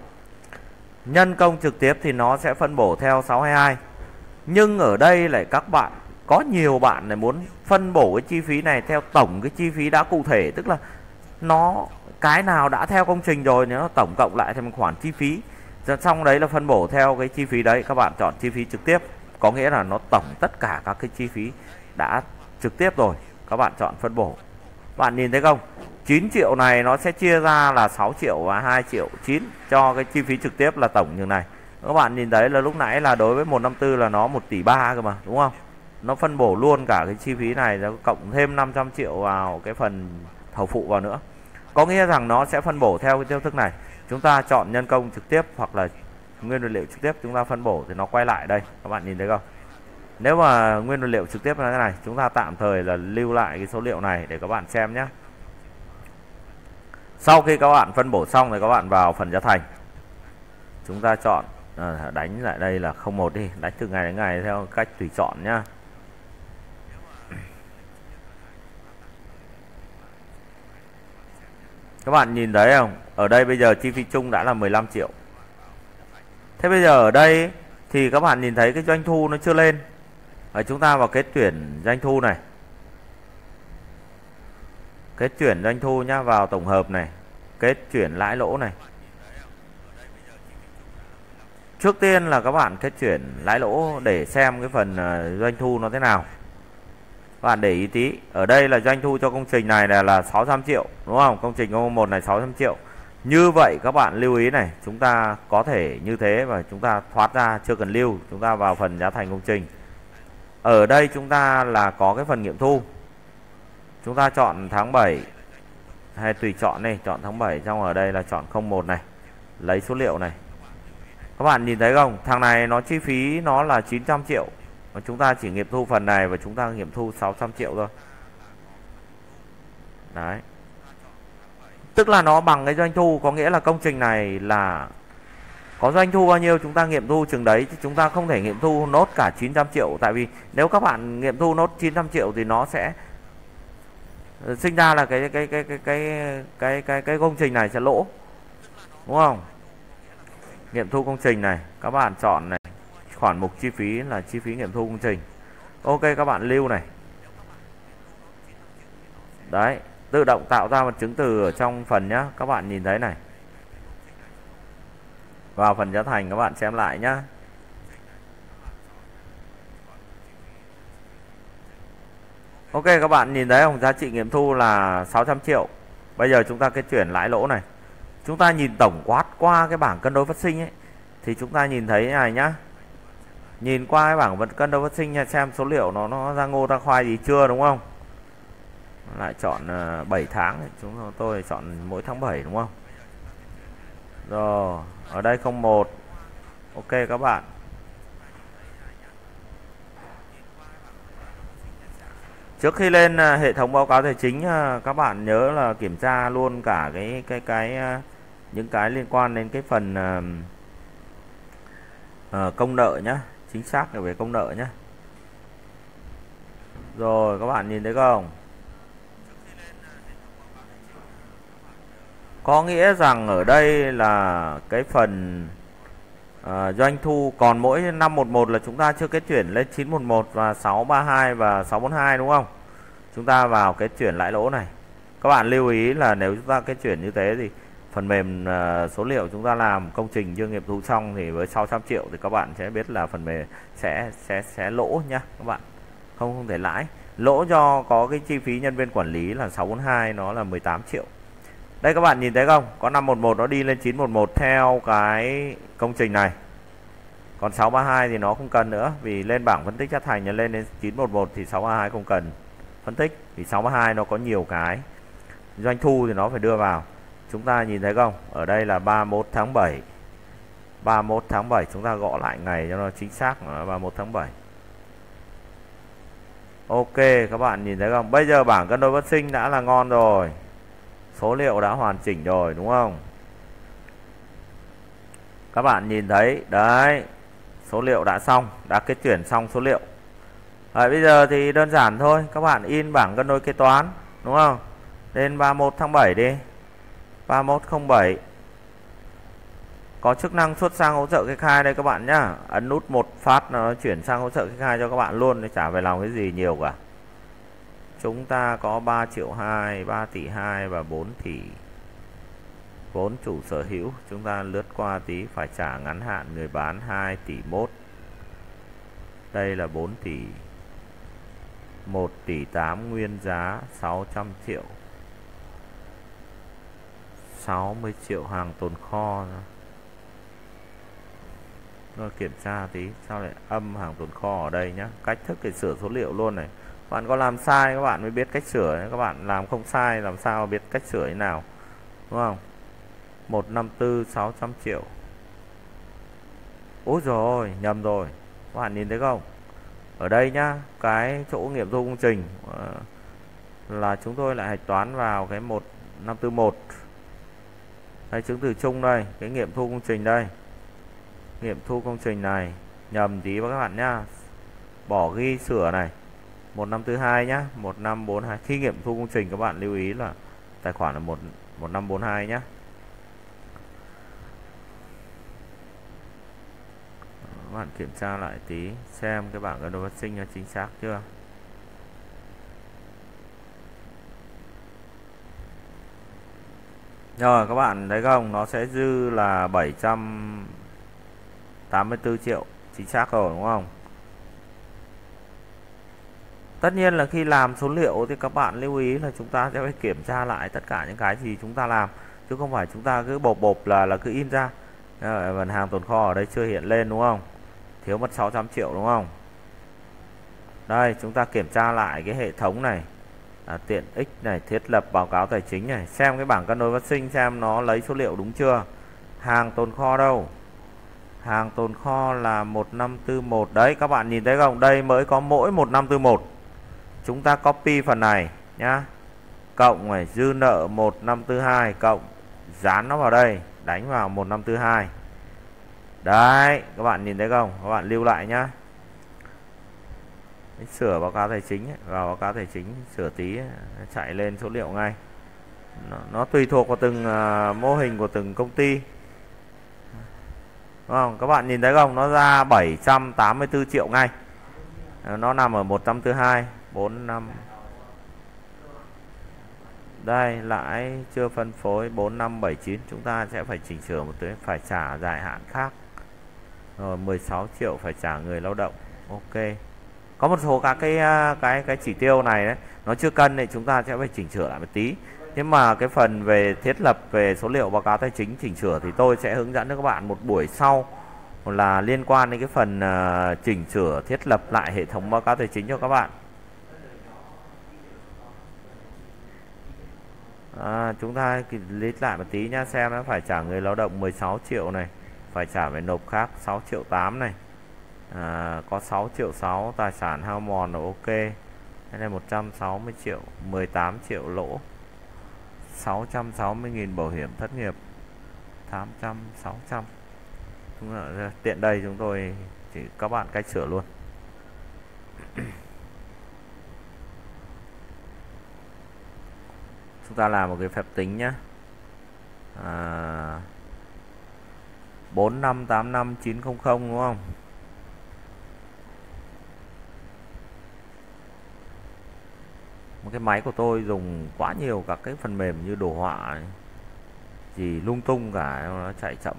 Nhân công trực tiếp thì nó sẽ phân bổ theo sáu hai hai. Nhưng ở đây lại các bạn có nhiều bạn này muốn phân bổ cái chi phí này theo tổng cái chi phí đã cụ thể, tức là nó cái nào đã theo công trình rồi nếu nó tổng cộng lại thành một khoản chi phí, xong đấy là phân bổ theo cái chi phí đấy. Các bạn chọn chi phí trực tiếp, có nghĩa là nó tổng tất cả các cái chi phí đã trực tiếp rồi, các bạn chọn phân bổ. Bạn nhìn thấy không, chín triệu này nó sẽ chia ra là sáu triệu và hai triệu chín cho cái chi phí trực tiếp là tổng như này. Các bạn nhìn thấy là lúc nãy là đối với một trăm năm mươi tư là nó một tỷ ba cơ mà, đúng không? Nó phân bổ luôn cả cái chi phí này, nó cộng thêm năm trăm triệu vào cái phần thầu phụ vào nữa. Có nghĩa rằng nó sẽ phân bổ theo cái tiêu thức này. Chúng ta chọn nhân công trực tiếp hoặc là nguyên vật liệu trực tiếp, chúng ta phân bổ thì nó quay lại đây. Các bạn nhìn thấy không? Nếu mà nguyên vật liệu trực tiếp là cái này, chúng ta tạm thời là lưu lại cái số liệu này để các bạn xem nhé. Sau khi các bạn phân bổ xong thì các bạn vào phần giá thành. Chúng ta chọn à, đánh lại đây là không một đi, đánh từ ngày đến ngày theo cách tùy chọn nhá. Các bạn nhìn thấy không? Ở đây bây giờ chi phí chung đã là mười lăm triệu. Thế bây giờ ở đây thì các bạn nhìn thấy cái doanh thu nó chưa lên. Ở chúng ta vào kết tuyển doanh thu này. Kết chuyển doanh thu nhá, vào tổng hợp này, kết chuyển lãi lỗ này. Trước tiên là các bạn kết chuyển lãi lỗ để xem cái phần uh, doanh thu nó thế nào. Các bạn để ý tí, ở đây là doanh thu cho công trình này là, là sáu trăm triệu, đúng không? Công trình công một này sáu trăm triệu. Như vậy các bạn lưu ý này, chúng ta có thể như thế và chúng ta thoát ra, chưa cần lưu, chúng ta vào phần giá thành công trình. Ở đây chúng ta là có cái phần nghiệm thu. Chúng ta chọn tháng bảy hay tùy chọn này, chọn tháng bảy, trong ở đây là chọn không một này, lấy số liệu này. Các bạn nhìn thấy không? Thằng này nó chi phí nó là chín trăm triệu. Và chúng ta chỉ nghiệm thu phần này và chúng ta nghiệm thu sáu trăm triệu thôi. Đấy. Tức là nó bằng cái doanh thu, có nghĩa là công trình này là có doanh thu bao nhiêu chúng ta nghiệm thu chừng đấy, chứ chúng ta không thể nghiệm thu nốt cả chín trăm triệu. Tại vì nếu các bạn nghiệm thu nốt chín trăm triệu thì nó sẽ sinh ra là cái cái cái cái cái cái cái cái công trình này sẽ lỗ, đúng không? Nghiệm thu công trình này, các bạn chọn này, khoản mục chi phí là chi phí nghiệm thu công trình. Ok, các bạn lưu này. Đấy, tự động tạo ra một chứng từ ở trong phần nhá, các bạn nhìn thấy này. Vào phần giá thành các bạn xem lại nhá. Ok, các bạn nhìn thấy không? Giá trị nghiệm thu là sáu trăm triệu. Bây giờ chúng ta kết chuyển lãi lỗ này. Chúng ta nhìn tổng quát qua cái bảng cân đối phát sinh ấy, thì chúng ta nhìn thấy này nhá. Nhìn qua cái bảng cân đối phát sinh nha, xem số liệu nó nó ra ngô ra khoai gì chưa, đúng không? Lại chọn uh, bảy tháng, chúng tôi chọn mỗi tháng bảy, đúng không? Rồi, ở đây không một. Ok các bạn. Trước khi lên hệ thống báo cáo tài chính, các bạn nhớ là kiểm tra luôn cả cái cái cái những cái liên quan đến cái phần uh, công nợ nhá, chính xác về công nợ nhá. Rồi các bạn nhìn thấy không? Có nghĩa rằng ở đây là cái phần uh, doanh thu còn mỗi năm một một là chúng ta chưa kết chuyển lên chín một một và sáu ba hai và sáu bốn hai, đúng không? Chúng ta vào kết chuyển lãi lỗ này. Các bạn lưu ý là nếu chúng ta kết chuyển như thế thì phần mềm uh, số liệu chúng ta làm công trình chưa nghiệm thu xong thì với sáu trăm triệu thì các bạn sẽ biết là phần mềm sẽ sẽ sẽ lỗ nhá các bạn. Không không thể lãi. Lỗ do có cái chi phí nhân viên quản lý là sáu bốn hai, nó là mười tám triệu. Đây các bạn nhìn thấy không? Có năm một một nó đi lên chín một một theo cái công trình này. Còn sáu ba hai thì nó không cần nữa, vì lên bảng phân tích giá thành nó lên đến chín một một thì sáu ba hai không cần phân tích, vì sáu ba hai nó có nhiều cái doanh thu thì nó phải đưa vào. Chúng ta nhìn thấy không? Ở đây là ba mươi mốt tháng bảy. ba mươi mốt tháng bảy, chúng ta gõ lại ngày cho nó chính xác, là ba mươi mốt tháng bảy. Ok, các bạn nhìn thấy không? Bây giờ bảng cân đối phát sinh đã là ngon rồi. Số liệu đã hoàn chỉnh rồi, đúng không? Các bạn nhìn thấy đấy, số liệu đã xong, đã kết chuyển xong số liệu. Rồi bây giờ thì đơn giản thôi, các bạn in bảng cân đối kế toán, đúng không? Lên ba mươi mốt tháng bảy đi, ba mươi mốt không bảy. có chức năng xuất sang hỗ trợ kê khai đây các bạn nhá. Ấn nút một phát nó chuyển sang hỗ trợ kê khai cho các bạn luôn, để chả phải làm cái gì nhiều cả. Chúng ta có ba triệu hai, ba tỷ hai và bốn tỷ vốn chủ sở hữu. Chúng ta lướt qua tí, phải trả ngắn hạn người bán hai tỷ mốt. Đây là bốn tỷ, một tỷ tám, nguyên giá sáu trăm triệu, sáu mươi triệu hàng tồn kho. Rồi kiểm tra tí, sao lại âm hàng tồn kho ở đây nhá. Cách thức để sửa số liệu luôn này. Bạn có làm sai các bạn mới biết cách sửa, các bạn làm không sai làm sao biết cách sửa thế nào, đúng không? một trăm năm mươi tư, sáu trăm triệu. Ôi rồi nhầm rồi, các bạn nhìn thấy không? Ở đây nhá, cái chỗ nghiệm thu công trình là chúng tôi lại hạch toán vào cái một năm tư một. Đây chứng từ chung đây, cái nghiệm thu công trình đây. Nghiệm thu công trình này nhầm tí các bạn nhá. Bỏ ghi sửa này. một năm tư hai nhá, một năm bốn hai. Khi nghiệm thu công trình các bạn lưu ý là tài khoản là một một năm bốn hai nhá. Các bạn kiểm tra lại tí xem cái bảng cân đối phát sinh là chính xác chưa. Rồi các bạn thấy không, nó sẽ dư là bảy trăm tám mươi tư triệu, chính xác rồi đúng không? Tất nhiên là khi làm số liệu thì các bạn lưu ý là chúng ta sẽ phải kiểm tra lại tất cả những cái gì chúng ta làm, chứ không phải chúng ta cứ bộp bộp là là cứ in ra. Phần hàng tồn kho ở đây chưa hiện lên đúng không? Thiếu mất sáu trăm triệu đúng không? Đây chúng ta kiểm tra lại cái hệ thống này, à, tiện ích này, thiết lập báo cáo tài chính này, xem cái bảng cân đối phát sinh xem nó lấy số liệu đúng chưa. Hàng tồn kho đâu? Hàng tồn kho là một năm tư một. Đấy các bạn nhìn thấy không? Đây mới có mỗi một năm tư một. Chúng ta copy phần này nhá. Cộng này, dư nợ một năm tư hai, cộng dán nó vào đây, đánh vào một năm tư hai. Đấy, các bạn nhìn thấy không? Các bạn lưu lại nhá. Sửa báo cáo tài chính ấy, vào báo cáo tài chính sửa tí ấy, chạy lên số liệu ngay. Nó, nó tùy thuộc vào từng uh, mô hình của từng công ty. Đúng không? Các bạn nhìn thấy không? Nó ra bảy trăm tám mươi tư triệu ngay. Nó nằm ở một trăm tư hai, bốn năm. Đây, lãi chưa phân phối bốn năm bảy chín, chúng ta sẽ phải chỉnh sửa một tí, phải trả dài hạn khác. Rồi mười sáu triệu phải trả người lao động. Ok. Có một số các cái cái cái chỉ tiêu này đấy, nó chưa cân thì chúng ta sẽ phải chỉnh sửa lại một tí. Nhưng mà cái phần về thiết lập về số liệu báo cáo tài chính chỉnh sửa thì tôi sẽ hướng dẫn cho các bạn một buổi sau, là liên quan đến cái phần uh, chỉnh sửa thiết lập lại hệ thống báo cáo tài chính cho các bạn. À, chúng ta list lại một tí nhá, xem nó phải trả người lao động mười sáu triệu này, phải trả về nộp khác sáu triệu tám này, à, có sáu triệu sáu, tài sản hao mòn là ok. Đây là một trăm sáu mươi triệu, mười tám triệu lỗ, sáu trăm sáu mươi nghìn bảo hiểm thất nghiệp, tám trăm, sáu trăm. Tiện đây chúng tôi chỉ các bạn cách sửa luôn. Chúng ta làm một cái phép tính nhé. à, bốn năm tám năm chín không không đúng không? Một cái máy của tôi dùng quá nhiều các cái phần mềm như đồ họa này, gì lung tung cả, nó chạy chậm.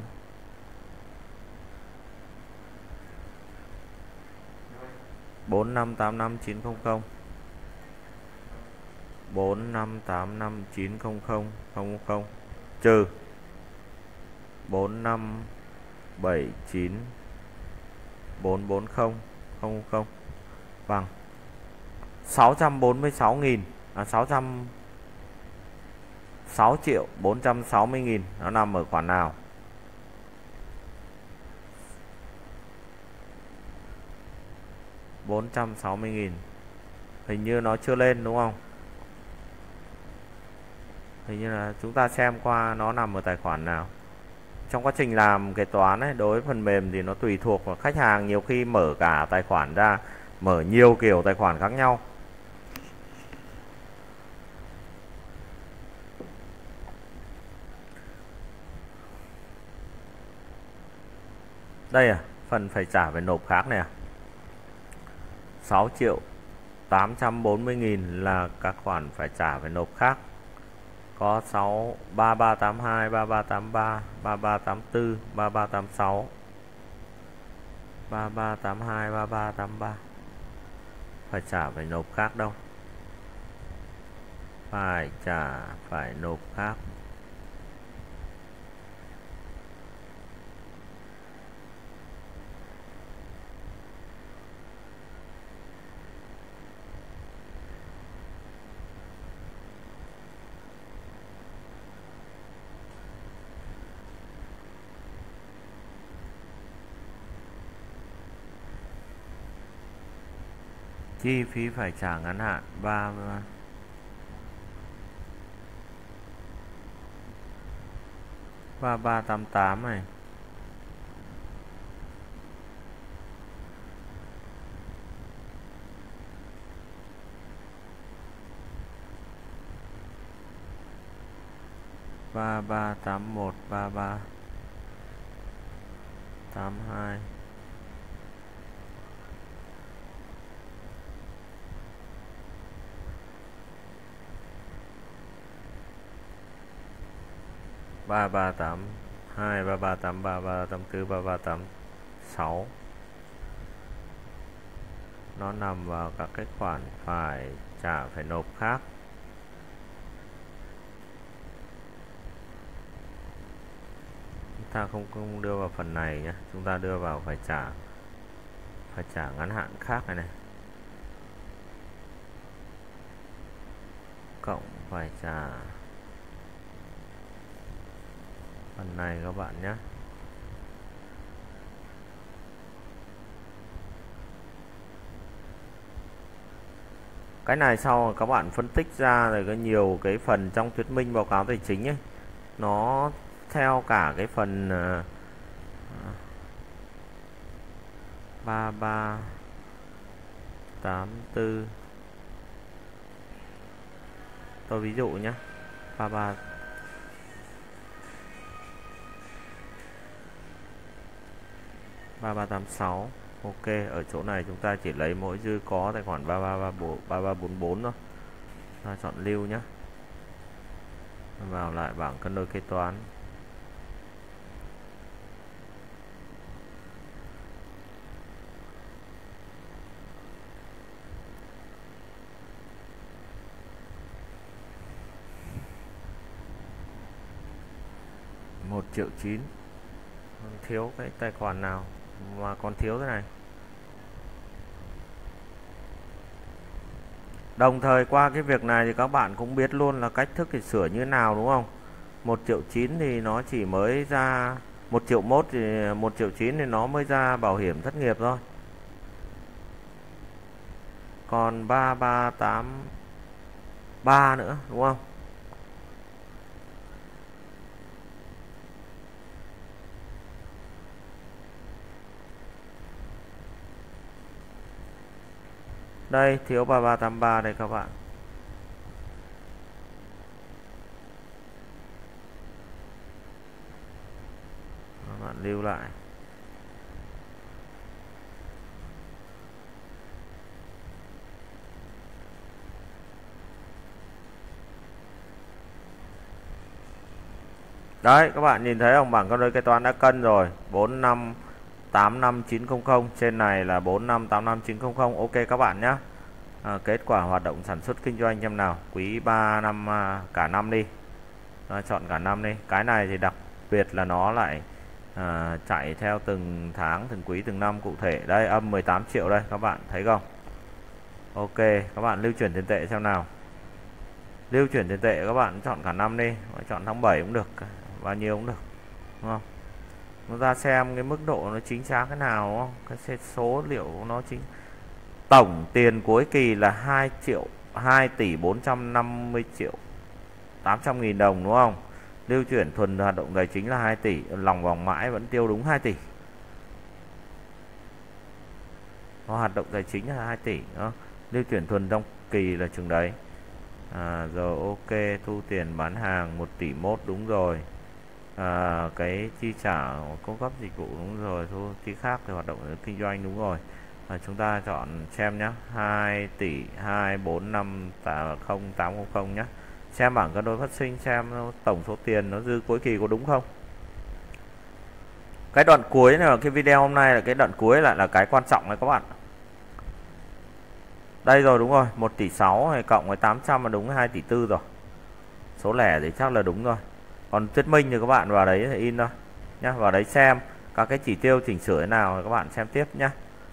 Bốn năm tám năm chín không không, bốn năm tám năm chín không không không không trừ bốn năm bảy chín bốn bốn không không không bằng sáu trăm bốn mươi sáu nghìn, à, sáu trăm sáu triệu bốn trăm sáu mươi nghìn. Nó nằm ở khoản nào? bốn trăm sáu mươi nghìn. Hình như nó chưa lên đúng không? Hình như là chúng ta xem qua nó nằm ở tài khoản nào. Trong quá trình làm kế toán ấy, đối với phần mềm thì nó tùy thuộc vào khách hàng, nhiều khi mở cả tài khoản ra, mở nhiều kiểu tài khoản khác nhau. Đây à, phần phải trả phải nộp khác này à. sáu triệu tám trăm bốn mươi nghìn là các khoản phải trả phải nộp khác. Có sáu ba ba tám hai, ba ba tám ba, ba ba tám tư, ba ba tám sáu, ba ba tám hai, ba ba tám ba. Phải trả phải nộp khác đâu. Phải trả phải nộp khác. Chi phí phải trả ngắn hạn ba ba ba tám tám này. ba ba tám một, ba ba tám hai. ba ba tám hai, ba ba tám ba, ba ba tám tư, ba ba tám sáu. Nó nằm vào các cái khoản phải trả phải nộp khác. Chúng ta không không đưa vào phần này nhé, chúng ta đưa vào phải trả phải trả ngắn hạn khác này này. Cộng phải trả phần này các bạn nhé. Cái này sau các bạn phân tích ra rồi có nhiều cái phần trong thuyết minh báo cáo tài chính ấy, nó theo cả cái phần ba ba tám tư. Tôi ví dụ nhé, ba ba ba ba tám sáu. Ok, ở chỗ này chúng ta chỉ lấy mỗi dư có tài khoản ba ba ba bốn bốn thôi. Ta chọn lưu nhé. Vào lại bảng cân đối kế toán. một triệu chín. Thiếu cái tài khoản nào mà còn thiếu thế này. Đồng thời qua cái việc này thì các bạn cũng biết luôn là cách thức để sửa như nào đúng không? một triệu chín thì nó chỉ mới ra một triệu mốt, thì một triệu chín thì nó mới ra bảo hiểm thất nghiệp thôi. Còn ba ba tám ba nữa đúng không? Đây thiếu ba ba tám ba đây các bạn. Các bạn lưu lại. Đấy các bạn nhìn thấy không, bảng cân đối kế toán đã cân rồi, bốn năm tám năm chín không không, trên này là bốn năm tám năm chín không không. Ok các bạn nhé. À, kết quả hoạt động sản xuất kinh doanh xem nào, quý ba năm à, cả năm đi. À, chọn cả năm đi. Cái này thì đặc biệt là nó lại à, chạy theo từng tháng, từng quý, từng năm cụ thể. Đây âm mười tám triệu đây các bạn thấy không? Ok, các bạn lưu chuyển tiền tệ xem nào. Lưu chuyển tiền tệ các bạn chọn cả năm đi, chọn tháng bảy cũng được, bao nhiêu cũng được, đúng không? Chúng ta xem cái mức độ nó chính xác cái nào, đúng không? Cái số liệu nó chính. Tổng tiền cuối kỳ là hai triệu hai tỷ bốn trăm năm mươi triệu tám trăm nghìn đồng đúng không? Lưu chuyển thuần hoạt động tài chính là hai tỷ, lòng vòng mãi vẫn tiêu đúng hai tỷ. Nó hoạt động tài chính là hai tỷ đó. Lưu chuyển thuần trong kỳ là chừng đấy. À, rồi ok, thu tiền bán hàng một tỷ mốt đúng rồi. à, cái chi trả cung cấp dịch vụ đúng rồi, thu chi khác thì hoạt động kinh doanh đúng rồi. À, chúng ta chọn xem nhé, hai tỷ hai bốn năm không tám không không nhé. Xem bảng cân đối phát sinh, xem tổng số tiền nó dư cuối kỳ có đúng không. Cái đoạn cuối này là cái video hôm nay, là cái đoạn cuối lại là cái quan trọng này các bạn. Đây rồi, đúng rồi, một tỷ sáu này cộng với tám trăm là đúng hai tỷ tư rồi. Số lẻ thì chắc là đúng rồi. Còn thuyết minh thì các bạn vào đấy thì in thôi nhá, vào đấy xem các cái chỉ tiêu chỉnh sửa thế nào thì các bạn xem tiếp nhá.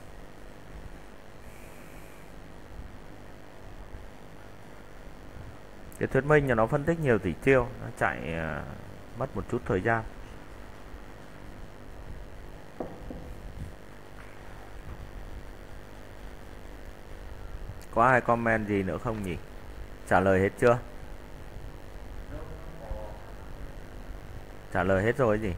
Cái thuyết minh là nó phân tích nhiều chỉ tiêu, nó chạy uh, mất một chút thời gian. Có ai comment gì nữa không nhỉ? Trả lời hết chưa? Trả lời hết rồi gì?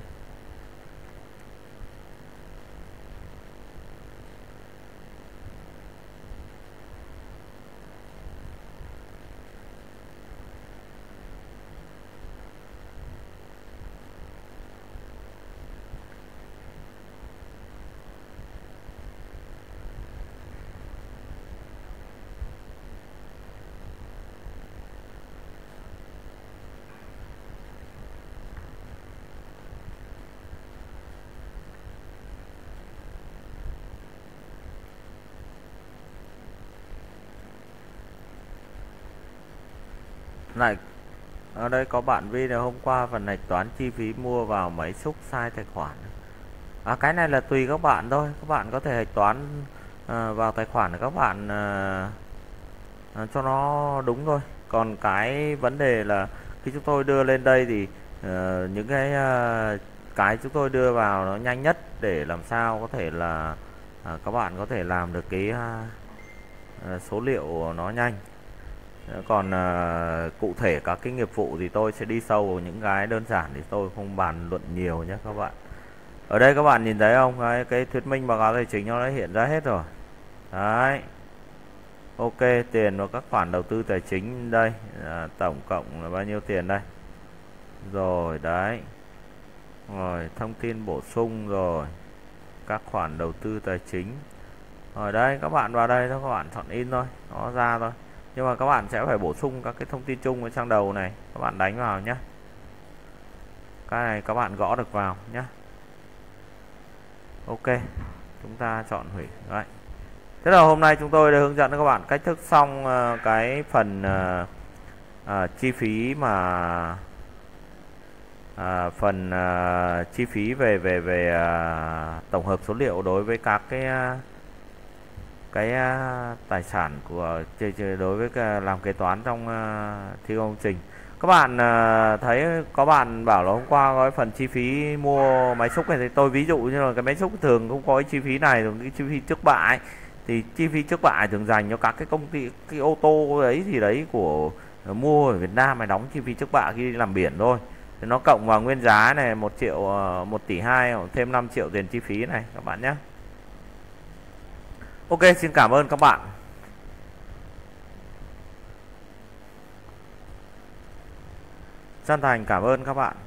Này, ở đây có bạn video hôm qua phần hạch toán chi phí mua vào máy xúc sai tài khoản. À, cái này là tùy các bạn thôi, các bạn có thể hạch toán à, vào tài khoản của các bạn à, à, cho nó đúng thôi. Còn cái vấn đề là khi chúng tôi đưa lên đây thì à, những cái à, cái chúng tôi đưa vào nó nhanh nhất để làm sao có thể là à, các bạn có thể làm được cái à, số liệu nó nhanh. Còn à, cụ thể các cái nghiệp vụ thì tôi sẽ đi sâu vào những cái đơn giản thì tôi không bàn luận nhiều nhé các bạn. Ở đây các bạn nhìn thấy không, cái, cái thuyết minh báo cáo tài chính nó đã hiện ra hết rồi đấy. Ok, tiền và các khoản đầu tư tài chính đây à, tổng cộng là bao nhiêu tiền đây rồi đấy. Rồi thông tin bổ sung rồi các khoản đầu tư tài chính rồi đây, các bạn vào đây thôi, các bạn chọn in thôi, nó ra thôi. Nhưng mà các bạn sẽ phải bổ sung các cái thông tin chung ở trang đầu này, các bạn đánh vào nhé. Cái này các bạn gõ được vào nhé. Ok, chúng ta chọn hủy. Đấy. Thế là hôm nay chúng tôi đã hướng dẫn các bạn cách thức xong uh, cái phần uh, uh, chi phí mà uh, phần uh, chi phí về về về uh, tổng hợp số liệu đối với các cái uh, cái uh, tài sản của đối với cái, làm kế toán trong uh, thi công trình. Các bạn uh, thấy có bạn bảo là hôm qua có phần chi phí mua máy xúc này, thì tôi ví dụ như là cái máy xúc thường không có cái chi phí này, rồi cái chi phí trước bạ ấy, thì chi phí trước bạ thường dành cho các cái công ty cái ô tô đấy gì đấy của uh, mua ở Việt Nam mà đóng chi phí trước bạ khi làm biển thôi. Thì nó cộng vào nguyên giá này một triệu uh, một tỷ hai thêm năm triệu tiền chi phí này các bạn nhé. Ok, xin cảm ơn các bạn. Chân thành cảm ơn các bạn.